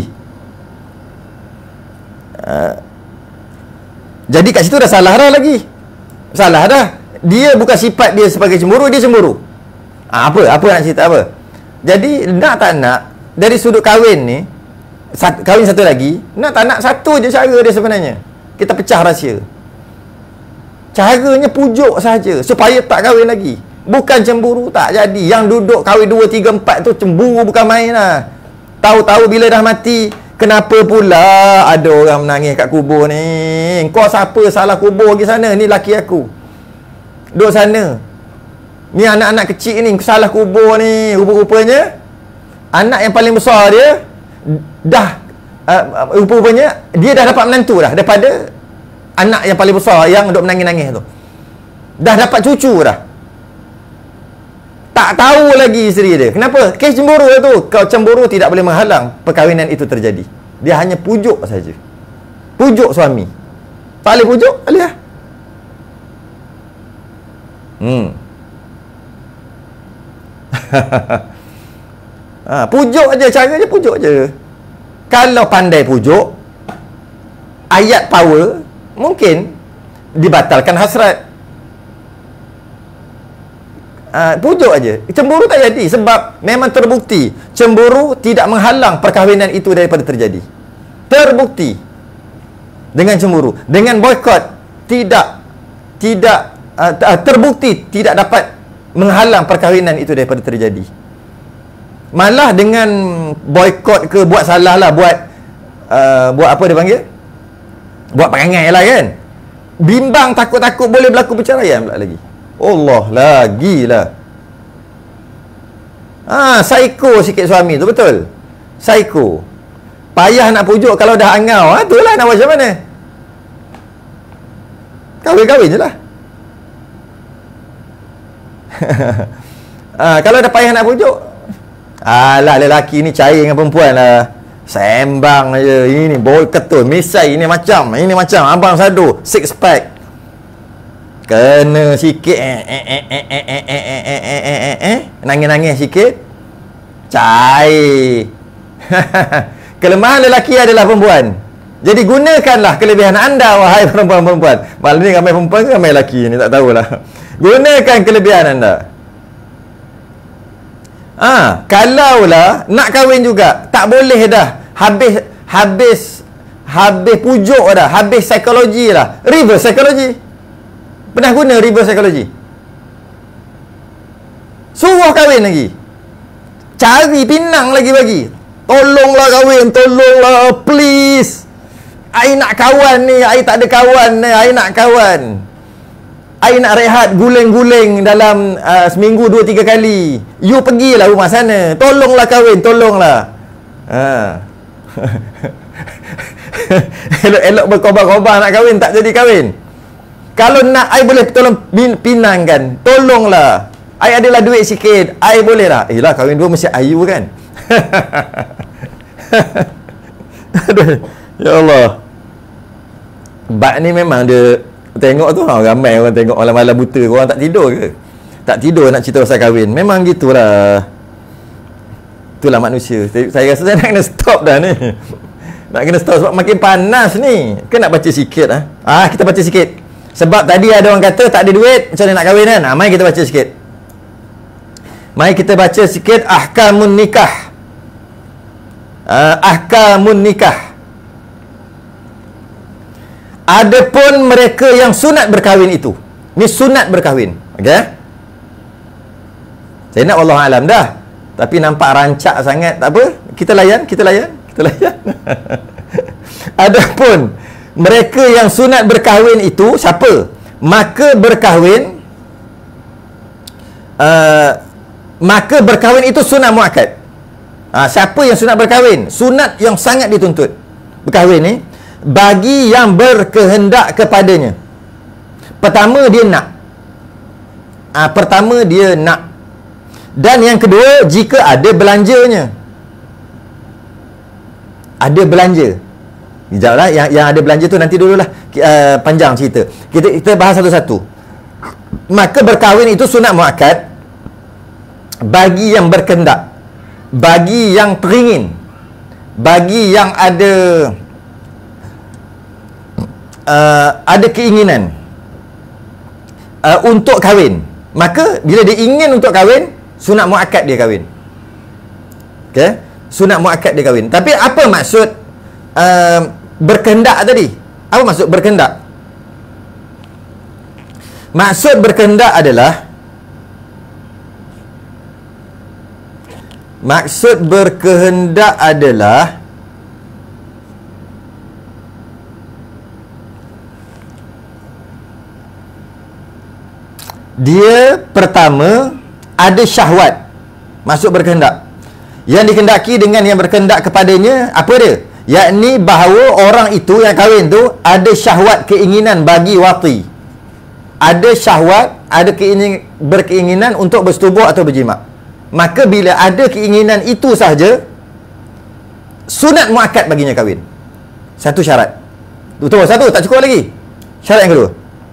Jadi kat situ dah salah dah lagi. Salah dah. Dia bukan sifat dia sebagai cemburu, dia cemburu. Apa nak cerita apa? Jadi nak tak nak, dari sudut kahwin ni, kahwin satu lagi, nak tak nak satu je cara dia sebenarnya. Kita pecah rahsia. Caranya pujuk saja supaya tak kahwin lagi. Bukan cemburu, tak jadi. Yang duduk kahwin 2, 3, 4 tu cemburu bukan main lah. Tahu-tahu bila dah mati, kenapa pula ada orang menangis kat kubur ni? Kau siapa salah kubur pergi sana? Ni laki aku, duduk sana. Ni anak-anak kecil ni salah kubur ni. Rupa-rupanya anak yang paling besar dia dah rupa-rupanya dia dah dapat menantu dah daripada anak yang paling besar yang duk menangis-nangis tu. Dah dapat cucu dah. Tak tahu lagi isteri dia. Kenapa? Kes cemburu lah tu. Kau cemburu tidak boleh menghalang perkahwinan itu terjadi. Dia hanya pujuk saja. Pujuk suami. Tak boleh pujuk, boleh lah. Pujuk aja, cara je pujuk je. Kalau pandai pujuk, ayat power, mungkin dibatalkan hasrat. Pujuk aja. Cemburu tak jadi sebab memang terbukti cemburu tidak menghalang perkahwinan itu daripada terjadi. Terbukti. Dengan cemburu, dengan boykot, tidak terbukti tidak dapat menghalang perkahwinan itu daripada terjadi. Malah dengan boikot ke buat salah lah, buat apa dia panggil? Buat perangai lah kan. Bimbang takut-takut boleh berlaku perceraian pula lagi. Allah, lagilah. Psycho sikit suami tu, betul. Psycho. Payah nak pujuk kalau dah angau. Itulah nak buat macam mana? Kahwin-kahwin je lah. Kalau dah payah nak pujuk, alah, lelaki ni cair dengan perempuan lah. Sembang je. Ini boy ketul, misai, ini macam abang sadu, six pack. Kena sikit nangis-nangis sikit, cair. Kelemahan lelaki adalah perempuan. Jadi gunakanlah kelebihan anda, wahai perempuan-perempuan. Malam ni ramai perempuan ke ramai lelaki ni, tak tahulah. Gunakan kelebihan anda. Kalaulah nak kahwin juga, tak boleh dah habis pujuk dah, habis psikologi lah. Reverse psychology. Pernah guna reverse psychology? Suruh kahwin lagi. Cari pinang lagi bagi. Tolonglah kahwin, tolonglah, please. I nak kawan ni, I tak ada kawan ni, I nak kawan. I nak rehat guling-guling dalam seminggu 2-3 kali. You pergilah rumah sana. Tolonglah kahwin, tolonglah. Elok-elok berkobar-kobar nak kahwin, tak jadi kahwin. Kalau nak, I boleh tolong pinangkan. Tolonglah. I adalah duit sikit, I boleh lah. Yelah, kahwin dua mesti ayu kan. Aduh, ya Allah. Bab ni memang dia tengok tu, ramai orang tengok malam-malam buta. Orang tak tidur ke? Tak tidur nak cerita pasal kahwin. Memang gitulah. Itulah manusia. Saya rasa saya nak kena stop dah ni. Nak kena stop sebab makin panas ni. Kan nak baca sikit lah. Kita baca sikit. Sebab tadi ada orang kata tak ada duit, macam mana nak kahwin kan? Mari kita baca sikit. Mari kita baca sikit ahkamun nikah. Ahkamun nikah. Adapun mereka yang sunat berkahwin itu. Ni sunat berkahwin. Okey? Saya nak wallahu alam dah. Tapi nampak rancak sangat, tak apa. Kita layan. Adapun mereka yang sunat berkahwin itu siapa? Maka berkahwin itu sunat muakkad. Siapa yang sunat berkahwin? Sunat yang sangat dituntut berkahwin ni bagi yang berkehendak kepadanya. Pertama dia nak. Dan yang kedua, jika ada belanjanya. Ada belanja. Sekejaplah, yang ada belanja tu nanti dululah, panjang cerita. Kita bahas satu-satu. Maka berkahwin itu sunat muakkad bagi yang berkehendak, bagi yang teringin, bagi yang ada keinginan untuk kahwin. Maka bila dia ingin untuk kahwin, sunat muakkad dia kahwin. Okey, sunat muakkad dia kahwin. Tapi apa maksud berkehendak tadi? Apa maksud berkehendak? Maksud berkehendak adalah dia pertama ada syahwat. Masuk berkehendak. Yang dikehendaki dengan yang berkehendak kepadanya apa dia? Yakni bahawa orang itu yang kahwin tu ada syahwat, keinginan bagi wati. Ada syahwat, ada berkeinginan untuk bersetubuh atau berjima'. Maka bila ada keinginan itu sahaja, sunat muakkad baginya kahwin. Satu syarat. Betul, satu tak cukup lagi. Syarat yang kedua,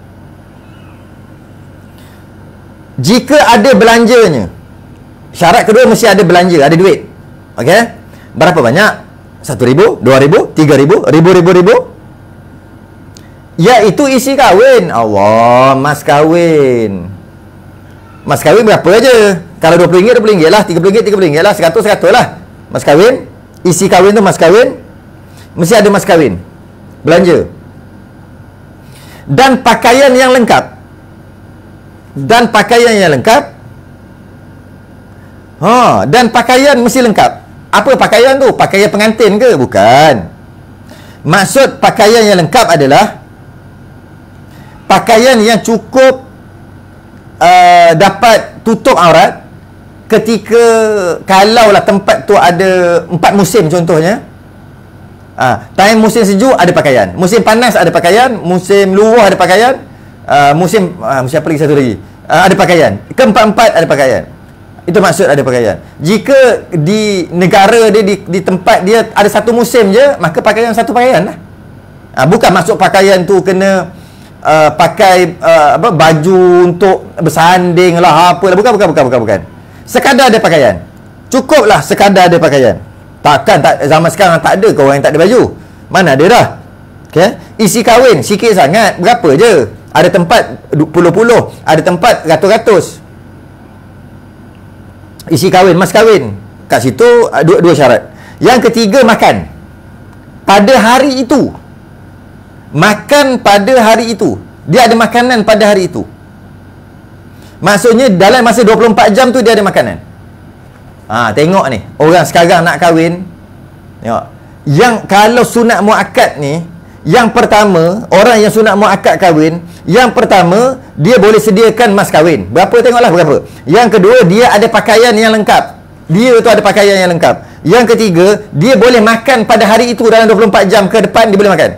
jika ada belanjanya. Syarat kedua mesti ada belanja, ada duit. Okey? Berapa banyak? 1,000, 2,000, 3,000, ribu. Iaitu isi kahwin. Allah, mas kahwin. Mas kahwin berapa aja? Kalau RM20, RM20 lah, RM30 lah, RM100 lah. Mas kahwin, isi kahwin tu mas kahwin, mesti ada mas kahwin. Belanja. Dan pakaian yang lengkap. Dan pakaian yang lengkap. Dan pakaian mesti lengkap. Apa pakaian tu? Pakaian pengantin ke? Bukan. Maksud pakaian yang lengkap adalah pakaian yang cukup dapat tutup aurat ketika kalaulah tempat tu ada 4 musim contohnya. Time musim sejuk ada pakaian, musim panas ada pakaian, musim luar ada pakaian, musim apa lagi satu lagi, ada pakaian, keempat-empat ada pakaian. Itu maksud ada pakaian. Jika di negara dia, di tempat dia ada satu musim je, maka pakaian satu pakaian lah. Bukan maksud pakaian tu kena pakai baju untuk bersanding lah apa lah. Bukan. Sekadar ada pakaian. Cukuplah sekadar ada pakaian. Takkan zaman sekarang tak ada ke orang yang tak ada baju? Mana ada dah. Okay? Isi kahwin sikit sangat, berapa je? Ada tempat puluh-puluh, ada tempat ratus-ratus. Isi kahwin, mas kahwin, kat situ dua syarat. Yang ketiga, makan pada hari itu. Makan pada hari itu. Dia ada makanan pada hari itu. Maksudnya dalam masa 24 jam tu dia ada makanan. Tengok ni, orang sekarang nak kahwin. Tengok. Yang kalau sunat muakkad ni, yang pertama, orang yang sunat muakkad kahwin, yang pertama, dia boleh sediakan mas kahwin. Berapa? Tengoklah berapa. Yang kedua, dia ada pakaian yang lengkap. Dia tu ada pakaian yang lengkap. Yang ketiga, dia boleh makan pada hari itu dalam 24 jam ke depan, dia boleh makan.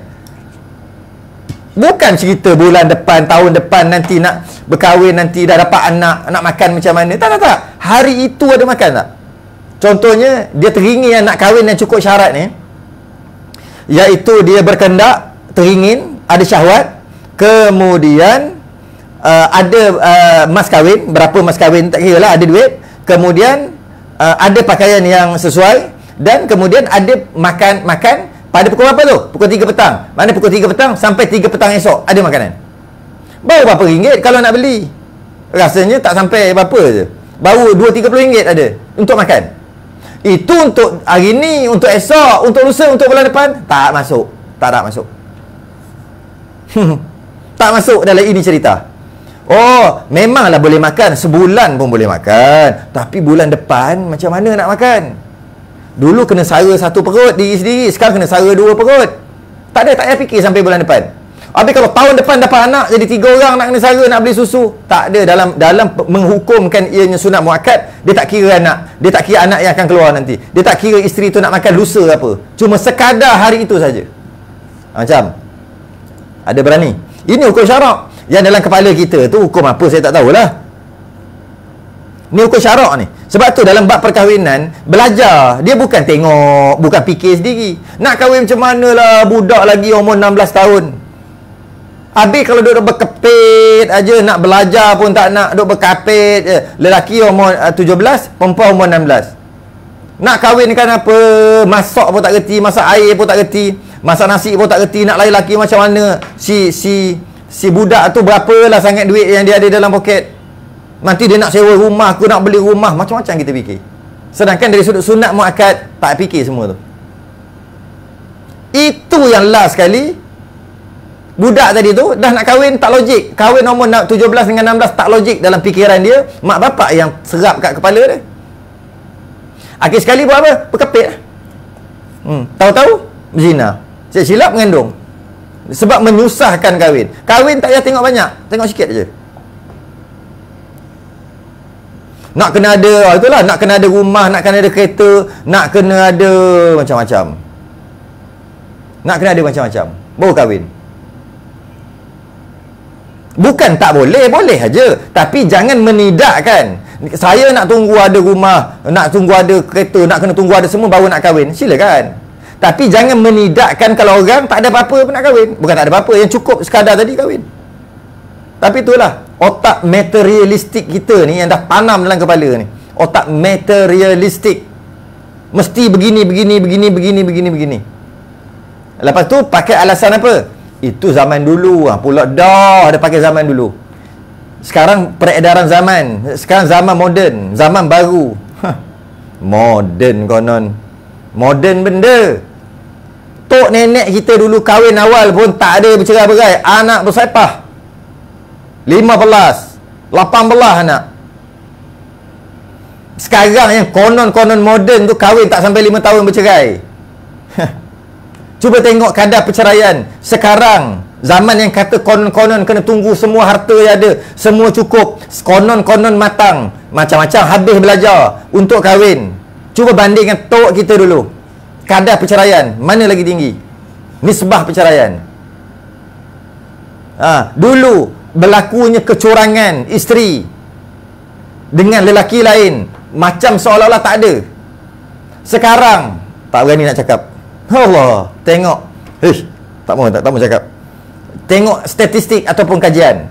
Bukan cerita bulan depan, tahun depan nanti nak berkahwin, nanti dah dapat anak, nak makan macam mana. Tak. Hari itu ada makan tak? Contohnya, dia teringin nak kahwin yang cukup syarat ni, iaitu dia berkendak, teringin, ada syahwat, kemudian ada mas kahwin, berapa mas kahwin tak kira lah, ada duit, kemudian ada pakaian yang sesuai, dan kemudian ada makan pada pukul berapa tu? Pukul 3 petang. Mana pukul 3 petang sampai 3 petang esok ada makanan. Baru berapa ringgit kalau nak beli? Rasanya tak sampai berapa je. Baru 2-30 ringgit ada untuk makan. Itu untuk hari ni, untuk esok, untuk lusa, untuk bulan depan, tak masuk. Tak masuk. Tak masuk dalam ini cerita. Oh, memanglah boleh makan, sebulan pun boleh makan, tapi bulan depan macam mana nak makan? Dulu kena sara satu perut diri sendiri, sekarang kena sara 2 perut. Tak payah fikir sampai bulan depan. Habis kalau tahun depan dapat anak, jadi 3 orang nak kena sara, nak beli susu. Tak ada. Dalam menghukumkan ianya sunat muakkad, dia tak kira anak. Dia tak kira anak yang akan keluar nanti. Dia tak kira isteri tu nak makan lusa apa. Cuma sekadar hari itu saja. Macam ada berani. Ini hukum syarak. Yang dalam kepala kita tu hukum apa saya tak tahulah. Ni hukum syarak ni. Sebab tu dalam bab perkahwinan, belajar. Dia bukan tengok, bukan fikir sendiri. Nak kahwin macam mana lah, budak lagi umur 16 tahun. Habis kalau duduk berkepit aja, nak belajar pun tak nak, duduk berkapit je. Lelaki umur 17, perempuan umur 16. Nak kahwinkan apa, masak pun tak reti, masak air pun tak reti, masak nasi pun tak reti, nak laki-laki macam mana. Si budak tu berapalah sangat duit yang dia ada dalam poket. Nanti dia nak sewa rumah, aku nak beli rumah, macam-macam kita fikir. Sedangkan dari sudut sunat muakkad, tak fikir semua tu. Itu yang last sekali. Budak tadi tu dah nak kahwin, tak logik. Kahwin umur 17 dengan 16 tak logik dalam fikiran dia. Mak bapak yang serap kat kepala dia. Akhir sekali buat apa? Berkepit lah. Tahu-tahu berzina, silap mengandung. Sebab menyusahkan kahwin. Kahwin tak payah tengok banyak, tengok sikit je. Nak kena ada, itulah, nak kena ada rumah, nak kena ada kereta, nak kena ada macam-macam. Nak kena ada macam-macam baru kahwin. Bukan tak boleh, boleh aja. Tapi jangan menidakkan. Saya nak tunggu ada rumah, nak tunggu ada kereta, nak kena tunggu ada semua baru nak kahwin. Silakan. Tapi jangan menidakkan kalau orang tak ada apa-apa pun nak kahwin. Bukan tak ada apa-apa, yang cukup sekadar tadi kahwin. Tapi itulah otak materialistik kita ni yang dah tanam dalam kepala ni. Otak materialistik. Mesti begini. Lepas tu pakai alasan apa? Itu zaman dulu. Pula dah ada pakai zaman dulu. Sekarang peredaran zaman. Sekarang zaman moden, zaman baru. Moden konon. Moden benda. tok nenek kita dulu kahwin awal pun tak ada bercerai-berai. Anak bersepah 15, 18 anak. Sekarang yang konon-konon moden tu kahwin tak sampai 5 tahun bercerai. Cuba tengok kadar perceraian sekarang. Zaman yang kata konon-konon kena tunggu semua harta yang ada, semua cukup, konon-konon matang, macam-macam habis belajar untuk kahwin. Cuba bandingkan tok kita dulu. Kadar perceraian mana lagi tinggi? Nisbah perceraian. Dulu berlakunya kecurangan isteri dengan lelaki lain, macam seolah-olah tak ada. Sekarang tak berani nak cakap. Allah, tengok. Tak mau cakap. Tengok statistik ataupun kajian.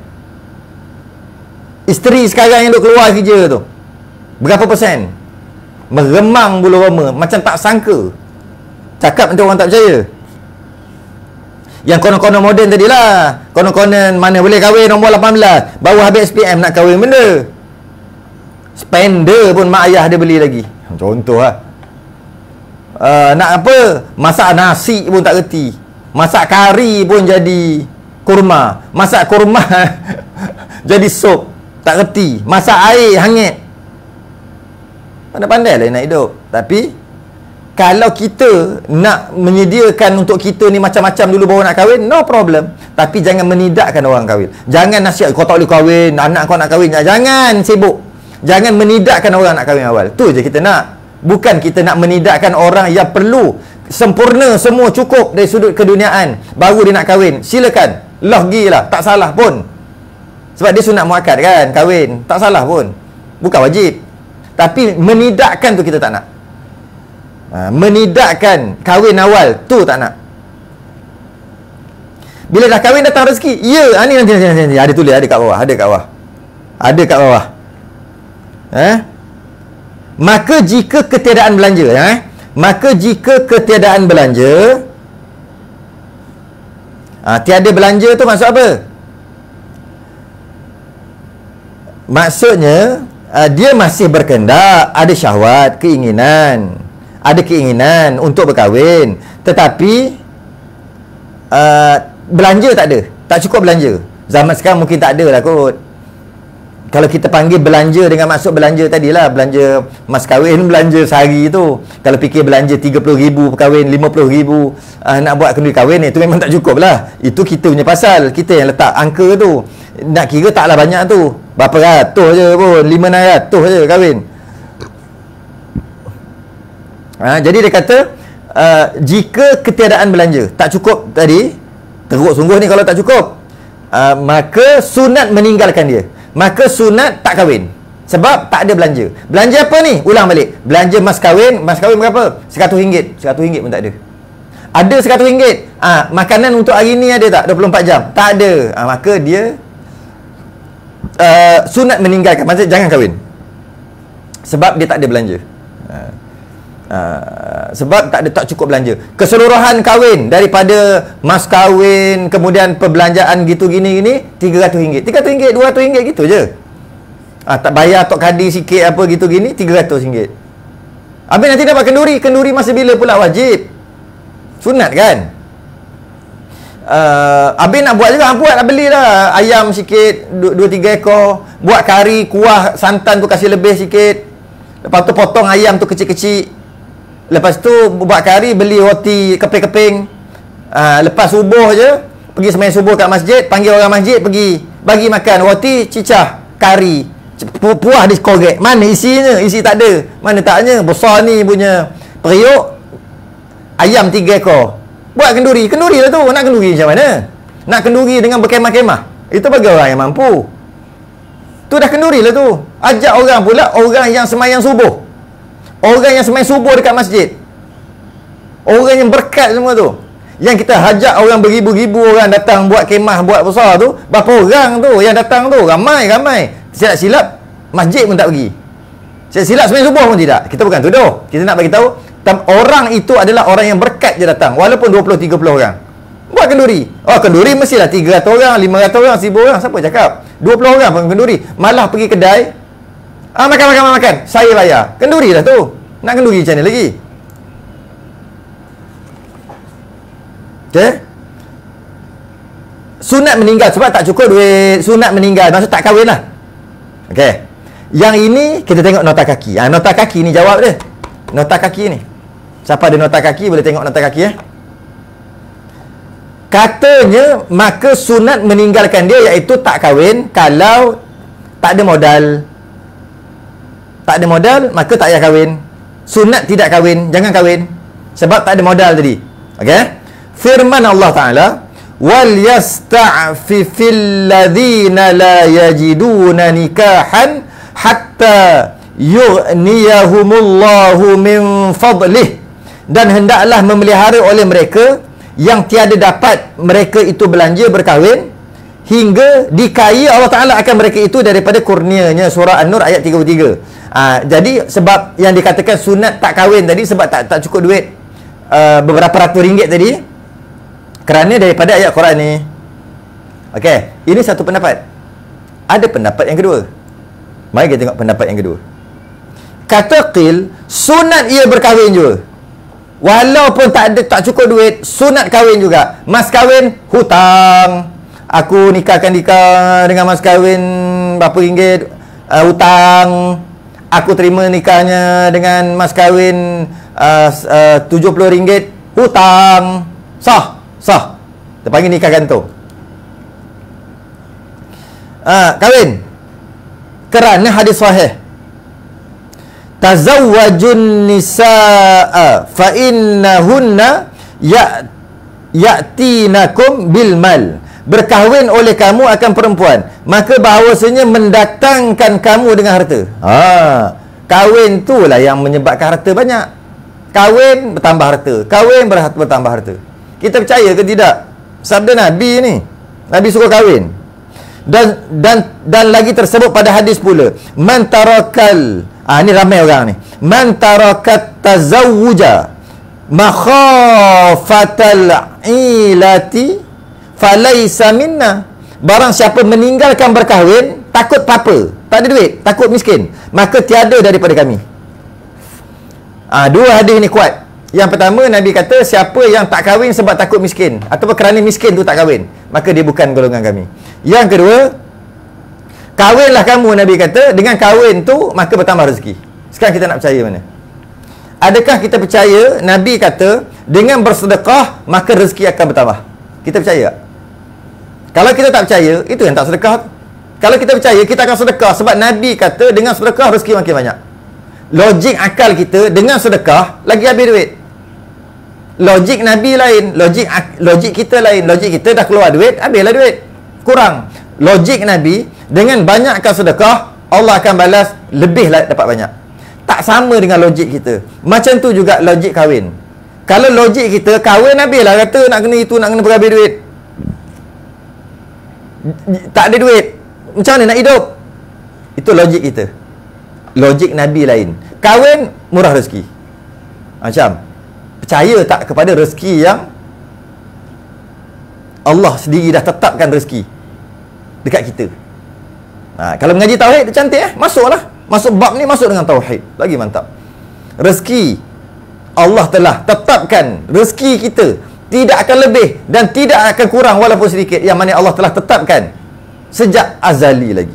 Isteri sekarang yang duk keluar kerja tu, berapa persen? Meremang bulu roma, macam tak sangka. Cakap nanti orang tak percaya. Yang konon-konon moden tadilah, konon-konon mana boleh kahwin nombor 18, baru habis SPM nak kahwin benda. Spender pun mak ayah dia beli lagi. Contoh lah. Nak apa? Masak nasi pun tak reti. Masak kari pun jadi kurma. Masak kurma jadi sup. Tak reti. Masak air hangit. Pandai-pandai lah nak hidup. Tapi kalau kita nak menyediakan untuk kita ni macam-macam dulu baru nak kahwin, no problem. Tapi jangan menidakkan orang kahwin. Jangan nasihat kau tak boleh kahwin, anak kau nak kahwin. Jangan sibuk. Jangan menidakkan orang nak kahwin awal. Tu je kita nak. Bukan kita nak menidakkan orang yang perlu sempurna, semua cukup dari sudut keduniaan baru dia nak kahwin. Silakan. Lah, tak salah pun. Sebab dia sunat muakkad kan, kahwin. Tak salah pun. Bukan wajib. Tapi menidakkan tu kita tak nak. Menidakkan kahwin awal tu tak nak. Bila dah kahwin datang rezeki. Ya, ni nanti. Ada tulis, ada kat bawah. Ada kat bawah. Maka jika ketiadaan belanja, maka jika ketiadaan belanja, tiada belanja tu maksud apa? Maksudnya dia masih berkendak, ada syahwat, keinginan, ada keinginan untuk berkahwin, tetapi belanja tak ada, tak cukup belanja. Zaman sekarang mungkin tak ada lah kot. Kalau kita panggil belanja dengan maksud belanja tadilah, belanja mas kahwin, belanja sehari tu. Kalau fikir belanja 30,000 perkahwin, 50,000 nak buat kenduri kahwin, itu memang tak cukup lah. Itu kita punya pasal, kita yang letak angka tu. Nak kira taklah banyak tu. Berapa ratus je pun, 500 je kahwin. Jadi dia kata jika ketiadaan belanja tak cukup tadi, teruk sungguh ni kalau tak cukup, maka sunat meninggalkan dia. Maka sunat tak kahwin. Sebab tak ada belanja. Belanja apa ni? Ulang balik. Belanja mas kahwin berapa? RM100. RM100 pun tak ada. Ada RM100. Makanan untuk hari ni ada tak? 24 jam? Tak ada. Maka dia sunat meninggalkan. Maksudnya jangan kahwin. Sebab dia tak ada belanja. Sebab tak cukup belanja. Keseluruhan kahwin daripada mas kahwin, kemudian perbelanjaan gitu gini RM300. RM300, RM200 gitu je. Tak bayar tok kadi sikit apa gitu gini, RM300. Habis nanti dapat kenduri. Kenduri masa bila pula wajib? Sunat kan? Habis nak buat juga, buat lah, belilah ayam sikit 2-3 ekor, buat kari, kuah, santan tu kasih lebih sikit. Lepas tu potong ayam tu kecil-kecil. Lepas tu buat kari, beli roti keping-keping. Lepas subuh je, pergi sembahyang subuh kat masjid, panggil orang masjid pergi bagi makan roti, cicah, kari, puas dikorek. Mana isinya? Isi tak ada. Mana taknya? Besar ni punya periuk, ayam 3 ekor. Buat kenduri. Kenduri lah tu. Nak kenduri macam mana? Nak kenduri dengan berkemah-kemah. Itu bagi orang yang mampu. Tu dah kenduri lah tu. Ajak orang pula, orang yang sembahyang subuh. Orang yang sembahyang subuh dekat masjid. Orang yang berkat semua tu. Yang kita hajak orang beribu-ribu orang datang buat kemah, buat besar tu. Berapa orang tu yang datang tu? Ramai-ramai. Silap-silap masjid pun tak pergi. Silap sembahyang subuh pun tidak. Kita bukan tuduh. Kita nak bagi tahu orang itu adalah orang yang berkat je datang. Walaupun 20-30 orang. Buat kenduri. Kenduri mestilah 300 orang, 500 orang, 1000 orang. Siapa cakap? 20 orang pun kenduri. Malah pergi kedai. Makan. Saya bayar. Kenduri lah tu. Nak kenduri macam mana lagi? Okey? Sunat meninggal sebab tak cukup duit. Sunat meninggal maksud tak kahwin lah. Okey. Yang ini kita tengok nota kaki. Nota kaki ni jawab dia. Nota kaki ni. Siapa ada nota kaki boleh tengok nota kaki Katanya maka sunat meninggalkan dia iaitu tak kahwin kalau tak ada modal. Tak ada modal maka tak payah kahwin. Sunat tidak kahwin, jangan kahwin sebab tak ada modal tadi. Okey? Firman Allah Taala, "Wal yasta'fifil ladzina la yajiduna nikahan hatta yughniyahumullahu min fadlih." Dan hendaklah memelihara oleh mereka yang tiada dapat mereka itu belanja berkahwin hingga dikaya Allah Ta'ala akan mereka itu daripada kurnianya. Surah An-Nur ayat 33. Jadi sebab yang dikatakan sunat tak kahwin tadi sebab tak cukup duit beberapa ratus ringgit tadi kerana daripada ayat Quran ni. Okey, ini satu pendapat. Ada pendapat yang kedua. Mari kita tengok pendapat yang kedua. Kata qil, sunat ia berkahwin juga. Walaupun tak cukup duit, sunat kahwin juga. Mas kahwin, hutang. Aku nikah dengan mas kahwin berapa ringgit, hutang. Aku terima nikahnya dengan mas kahwin RM70, hutang. Sah. Kita panggil nikah gantung. Kahwin. Kerana hadis sahih. Tazawwajun nisaa fa innahunna ya'tinakum bil mal. Berkahwin oleh kamu akan perempuan, maka bahawasanya mendatangkan kamu dengan harta. Kahwin tu lah yang menyebabkan harta banyak. Kahwin bertambah harta, kahwin bertambah harta. Kita percaya ke tidak? Sabda Nabi ni. Nabi suruh kahwin. Dan lagi tersebut pada hadis pula, man tarakal, ni ramai orang ni, man tarakat tazawuja makhafatal ilati falaysa minna. Barang siapa meninggalkan berkahwin takut apa? Tak ada duit, takut miskin, maka tiada daripada kami. Dua hadis ni kuat. Yang pertama, Nabi kata siapa yang tak kahwin sebab takut miskin ataupun kerana miskin tu tak kahwin, maka dia bukan golongan kami. Yang kedua, kahwinlah kamu, Nabi kata, dengan kahwin tu maka bertambah rezeki. Sekarang kita nak percaya mana? Adakah kita percaya Nabi kata dengan bersedekah maka rezeki akan bertambah? Kita percaya tak? Kalau kita tak percaya, itu yang tak sedekah. Kalau kita percaya, kita akan sedekah sebab Nabi kata dengan sedekah rezeki makin banyak. Logik akal kita dengan sedekah lagi habis duit. Logik Nabi lain, logik kita lain. Logik kita dah keluar duit, habislah duit, kurang. Logik Nabi, dengan banyakkan sedekah Allah akan balas lebih dapat banyak. Tak sama dengan logik kita. Macam tu juga logik kahwin. Kalau logik kita kahwin habislah, kata nak kena itu, nak kena berhabis duit, tak ada duit, macam mana nak hidup? Itu logik kita. Logik Nabi lain. Kahwin murah rezeki. Macam percaya tak kepada rezeki yang Allah sendiri dah tetapkan rezeki dekat kita? Kalau mengaji tauhid cantik masuklah. Masuk bab ni, masuk dengan tauhid, lagi mantap. Rezeki Allah telah tetapkan, rezeki kita tidak akan lebih dan tidak akan kurang walaupun sedikit, yang mana Allah telah tetapkan sejak azali lagi.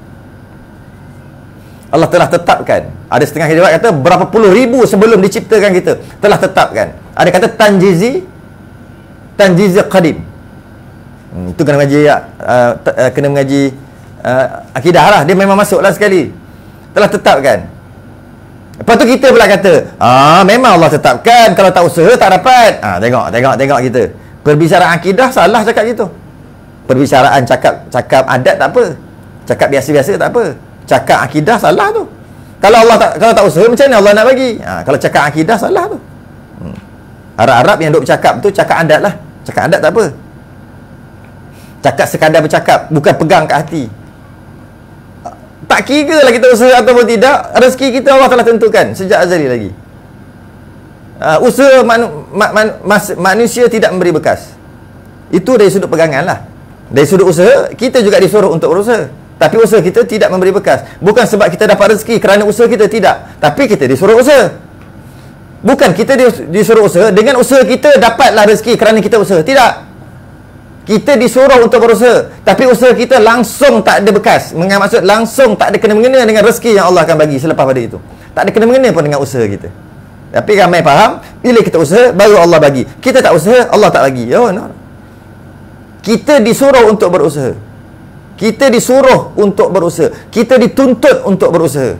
Allah telah tetapkan. Ada setengah riwayat kata berapa puluh ribu sebelum diciptakan kita telah tetapkan. Ada kata tanjizi qadim. Itu kena mengaji kena mengaji akidah lah. Dia memang masuklah sekali. Telah tetapkan. Lepas tu kita pula kata, memang Allah tetapkan, kalau tak usaha tak dapat. Tengok kita. Perbicaraan akidah salah cakap gitu. Perbicaraan cakap adat tak apa. Cakap biasa-biasa tak apa. Cakap akidah salah tu. Kalau tak usaha, macam mana Allah nak bagi? Kalau cakap akidah salah tu. Arab-Arab yang duk bercakap tu cakap adat lah. Cakap adat tak apa. Cakap sekadar bercakap, bukan pegang kat hati. Tak kira lah kita usaha ataupun tidak, rezeki kita Allah telah tentukan sejak azali lagi. Usaha manusia tidak memberi bekas. Itu dari sudut pegangan lah. Dari sudut usaha, kita juga disuruh untuk berusaha. Tapi usaha kita tidak memberi bekas. Bukan sebab kita dapat rezeki kerana usaha kita, tidak. Tapi kita disuruh usaha. Bukan kita disuruh usaha, dengan usaha kita dapatlah rezeki kerana kita usaha. Tidak. Kita disuruh untuk berusaha, tapi usaha kita langsung tak ada bekas. Maksud langsung tak ada kena-mengena dengan rezeki yang Allah akan bagi selepas pada itu. Tak ada kena-mengena pun dengan usaha kita. Tapi ramai faham, bila kita usaha baru Allah bagi. Kita tak usaha, Allah tak bagi. Oh no. Kita disuruh untuk berusaha. Kita disuruh untuk berusaha. Kita dituntut untuk berusaha.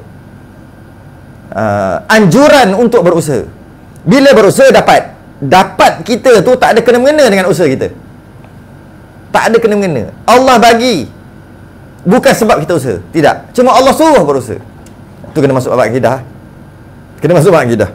Anjuran untuk berusaha. Bila berusaha dapat kita tu tak ada kena-mengena dengan usaha kita. Tak ada kena-mengena. Allah bagi bukan sebab kita usaha. Tidak. Cuma Allah suruh berusaha. Itu kena masuk bab akidah. Kena masuk bab akidah.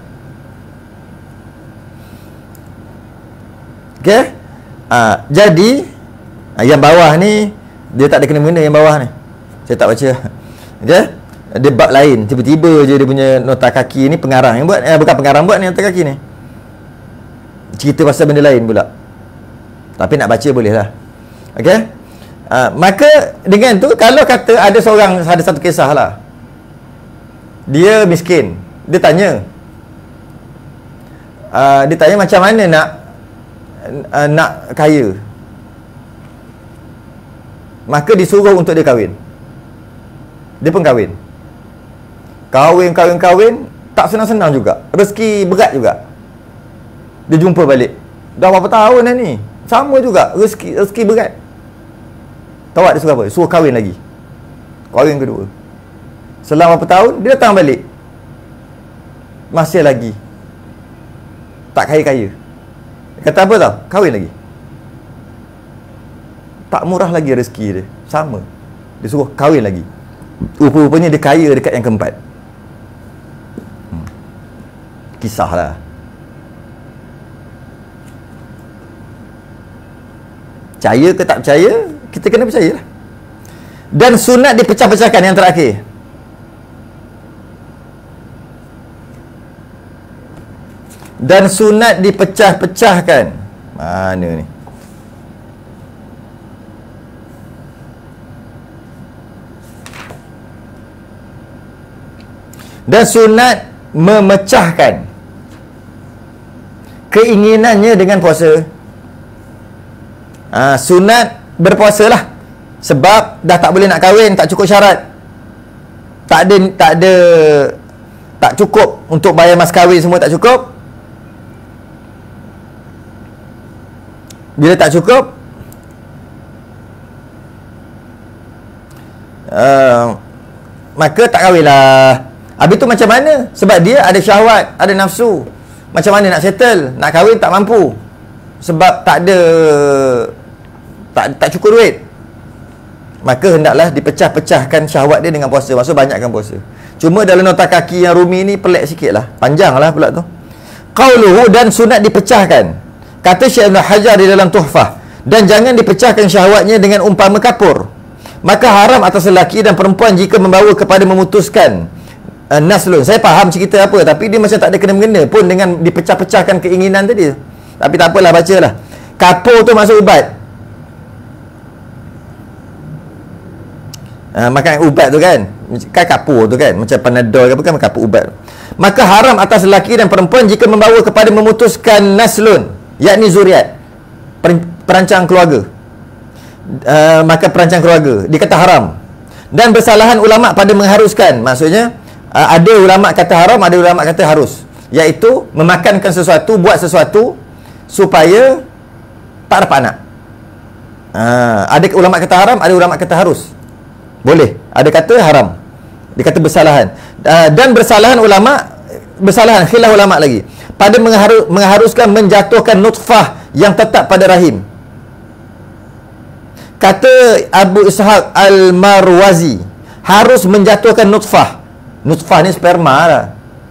Okey? Jadi yang bawah ni dia tak ada kena-mengena yang bawah ni. Saya tak baca. Okey? Dia bab lain. Tiba-tiba je dia punya nota kaki ni pengarang yang buat. Bukan pengarang buat ni nota kaki ni. Cerita pasal benda lain pula. Tapi nak baca boleh lah. Okey? Maka dengan tu kalau kata ada satu kisah lah. Dia miskin. Dia tanya. Dia tanya macam mana nak kaya. Maka disuruh untuk dia kahwin. Dia pun kahwin. Kahwin tak senang-senang juga. Rezeki berat juga. Dia jumpa balik. Dah berapa tahun dah ni? Sama juga rezeki berat. Tahu tak dia suruh apa? Suruh kahwin lagi. Kahwin kedua. Selama berapa tahun dia datang balik. Masih lagi tak kaya-kaya. Dia kata apa tau? Kahwin lagi. Tak murah lagi rezeki dia. Sama. Dia suruh kahwin lagi. Rupa-rupanya dia kaya dekat yang keempat. Kisah lah. Percaya ke tak percaya, kita kena percaya lah. Dan sunat dipecah-pecahkan yang terakhir. Dan sunat dipecah-pecahkan. Mana ni? Dan sunat memecahkan keinginannya dengan puasa. Sunat berpuasalah. Sebab dah tak boleh nak kahwin, tak cukup syarat. Tak cukup untuk bayar mas kahwin, semua tak cukup. Bila tak cukup, maka tak kahwinlah. Habis tu macam mana? Sebab dia ada syahwat, ada nafsu. Macam mana nak settle? Nak kahwin tak mampu. Sebab tak cukup duit. Maka hendaklah dipecah-pecahkan syahwat dia dengan puasa. Maksud banyakkan puasa. Cuma dalam nota kaki yang Rumi ni pelik sikit lah. Panjang lah pula tu. Qauluhu, dan sunat dipecahkan. Kata Syekh Ibn Hajar di dalam Tuhfah. Dan jangan dipecahkan syahwatnya dengan umpama kapur. Maka haram atas lelaki dan perempuan jika membawa kepada memutuskan naslun. Saya faham cerita apa, tapi dia macam tak ada kena-mengena pun dengan dipecah-pecahkan keinginan tadi. Tapi tak apalah, bacalah. Kapur tu masuk ubat. Makan ubat tu kan kapur tu kan, macam Panadol ke apa kan, kapur ubat. Maka haram atas lelaki dan perempuan jika membawa kepada memutuskan naslun, yakni zuriat, perancang keluarga. Maka perancang keluarga dikata haram. Dan bersalahan ulama pada mengharuskan. Maksudnya ada ulama kata haram, ada ulama kata harus, iaitu memakankan sesuatu, buat sesuatu supaya tak dapat anak. Ada ulama kata haram, ada ulama kata harus. Boleh. Ada kata haram, dia kata bersalahan. Dan bersalahan khilaf ulama lagi pada mengharuskan menjatuhkan nutfah yang tetap pada rahim. Kata Abu Ishaq Al-Marwazi, harus menjatuhkan nutfah. Nutfah ni sperma lah.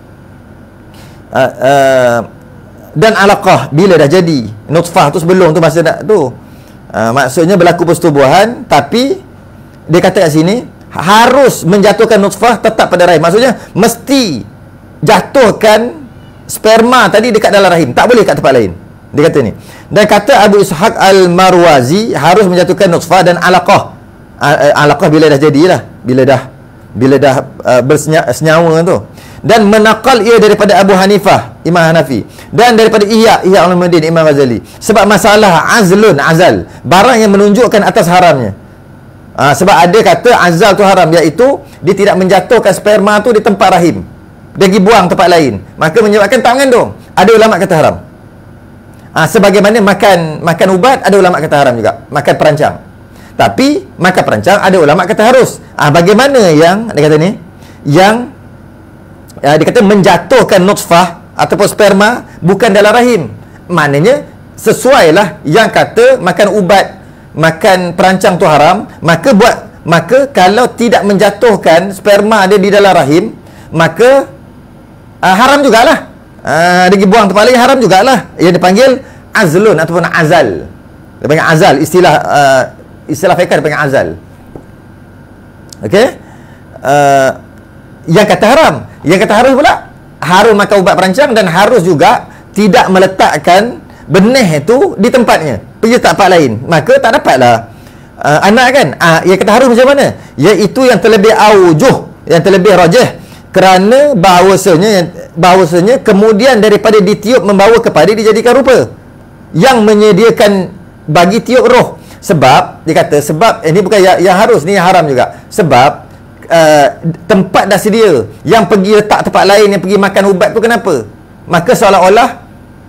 Dan alaqah, bila dah jadi. Nutfah tu sebelum tu masa nak tu. Maksudnya berlaku persetubuhan, tapi dia kata kat sini harus menjatuhkan nutfah tetap pada rahim. Maksudnya mesti jatuhkan sperma tadi dekat dalam rahim, tak boleh kat tempat lain. Dia kata ni. Dan kata Abu Ishaq Al-Marwazi, harus menjatuhkan nutfah dan alaqah. Alaqah bila dah jadilah, bila dah bersenyawa tu. dan menaqal ia daripada Abu Hanifah Imam Hanafi dan daripada Ihya Ulumuddin Imam Ghazali. Sebab masalah azal, barang yang menunjukkan atas haramnya. Sebab ada kata azal tu haram, iaitu dia tidak menjatuhkan sperma tu di tempat rahim, dia pergi buang tempat lain, maka menyebabkan tak mengandung. Ada ulama kata haram. Sebagaimana makan ubat, ada ulama kata haram juga. Makan perancang. Tapi makan perancang ada ulama kata harus. Bagaimana yang dia kata ni, yang dia kata menjatuhkan nutfah ataupun sperma bukan dalam rahim. Maknanya sesuailah yang kata makan ubat, makan perancang tu haram, maka kalau tidak menjatuhkan sperma dia di dalam rahim, maka haram jugalah. Dia pergi buang tempat lain, haram jugalah. Yang dipanggil azlun ataupun azal. Dia panggil azal, istilah fiqh dia panggil azal. Okey? Yang kata haram, yang kata harus pula, harus makan ubat perancang dan harus juga tidak meletakkan benih itu di tempatnya, pergi tempat lain, maka tak dapatlah anak kan. Yang kata harus macam mana? Iaitu yang terlebih aujuh, yang terlebih rajih, kerana bahawasanya kemudian daripada ditiup membawa kepada dijadikan rupa yang menyediakan bagi tiup roh. Sebab dia kata, sebab ini bukan yang harus, ni yang haram juga. Sebab tempat dah sedia, yang pergi letak tempat lain, yang pergi makan ubat tu kenapa? Maka seolah-olah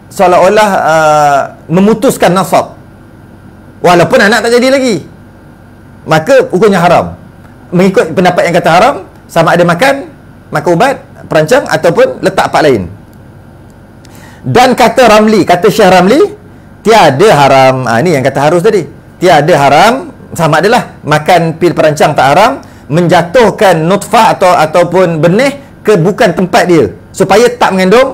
memutuskan nasab, walaupun anak tak jadi lagi, maka hukumnya haram. Mengikut pendapat yang kata haram, sama ada makan ubat perancang ataupun letak tempat lain. Dan kata Ramli, kata Syekh Ramli, tiada haram. Ni yang kata harus tadi, tiada haram, sama adalah makan pil perancang tak haram, menjatuhkan nutfah ataupun benih ke bukan tempat dia supaya tak mengandung,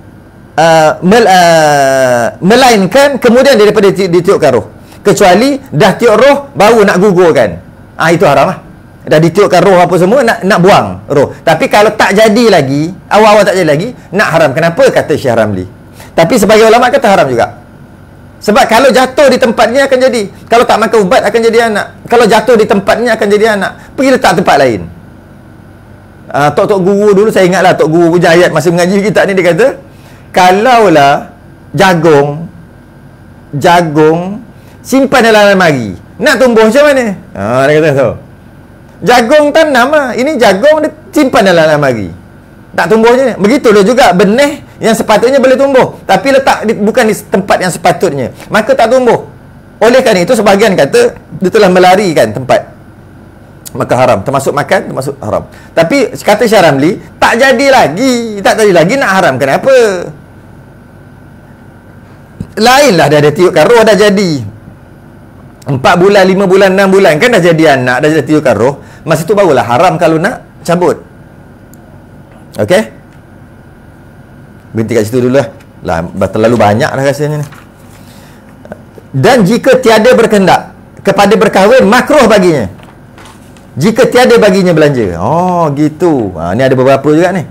melainkan kemudian daripada ditiupkan roh, kecuali dah tiup roh baru nak gugurkan, itu haram lah. Dah ditiupkan roh apa semua, nak buang roh. Tapi kalau tak jadi lagi, awal-awal tak jadi lagi, nak haram. Kenapa? Kata Syekh Ramli. Tapi sebagai ulama kata haram juga. Sebab kalau jatuh di tempatnya akan jadi, kalau tak makan ubat akan jadi anak, kalau jatuh di tempatnya akan jadi anak, pergi letak tempat lain. Tok guru dulu, saya ingatlah tok guru punya ayat masa mengaji kita ni, dia kata kalaulah jagung simpan dalam almari, nak tumbuh macam mana? Dia kata tu, jagung tanam lah, ini jagung dia simpan dalam almari, tak tumbuhnya. Begitulah juga benih yang sepatutnya boleh tumbuh, tapi letak bukan di tempat yang sepatutnya, maka tak tumbuh. Oleh kerana itu sebahagian kata dia telah melarikan tempat, maka haram. Termasuk makan, termasuk haram. Tapi kata Syekh Ramli, tak jadi lagi nak haram. Kenapa? Lainlah dah ada tiupkan roh, dah jadi 4 bulan, 5 bulan, 6 bulan kan dah jadi anak, dah tiupkan roh, masa tu barulah haram kalau nak cabut. Okey? Berhenti kat situ dulu lah. Terlalu banyak dah rasanya ni. Dan jika tiada berkehendak kepada berkahwin, makruh baginya jika tiada baginya belanja. Gitu. Ni ada beberapa juga ni.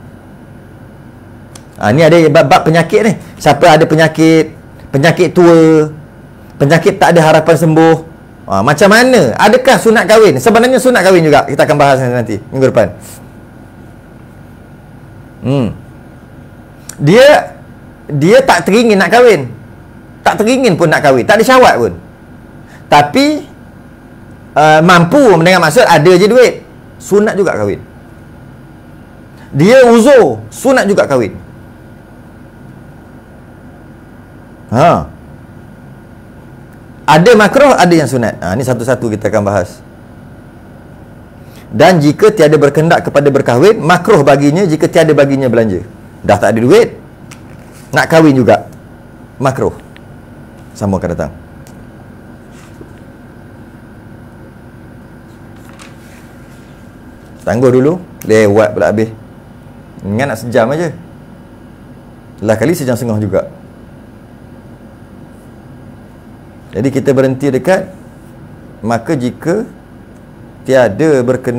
Ni ada bab penyakit ni. Siapa ada penyakit tua, penyakit tak ada harapan sembuh, macam mana? Adakah sunat kahwin? Sebenarnya sunat kahwin juga. Kita akan bahas nanti minggu depan. Dia tak teringin nak kahwin, tak teringin pun nak kahwin, tak ada syahwat pun, tapi mampu dengan maksud ada je duit, sunat juga kahwin. Dia uzur, sunat juga kahwin. Ada makruh, ada yang sunat. Ni satu-satu kita akan bahas. Dan jika tiada berkehendak kepada berkahwin, makruh baginya jika tiada baginya belanja. Dah tak ada duit, nak kahwin juga, makruh. Sama akan datang. Tangguh dulu, lewat pula habis. Ingat nak sejam aja. Lah kali sejam setengah juga. Jadi kita berhenti dekat maka jika tiada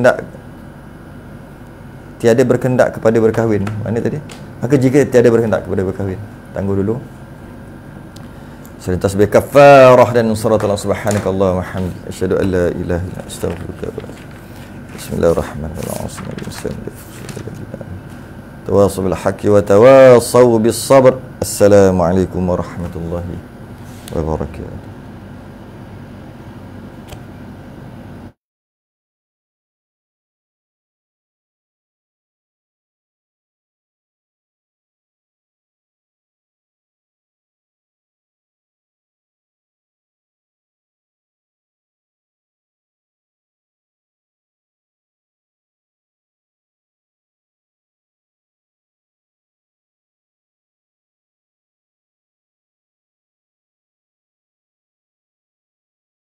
berkehendak kepada berkahwin. Mana tadi? Maka jika tiada berkehendak kepada berkahwin. Tangguh dulu. Serentas berkafarah dan nusratullah subhanakallah wa hamd. Asyhadu an la ilaha illa anta astaghfiruka wa atubu ilaik. Bismillahirrahmanirrahim. tawasaw bil haqqi wa tawasaw bis sabr. Assalamualaikum warahmatullahi wabarakatuh.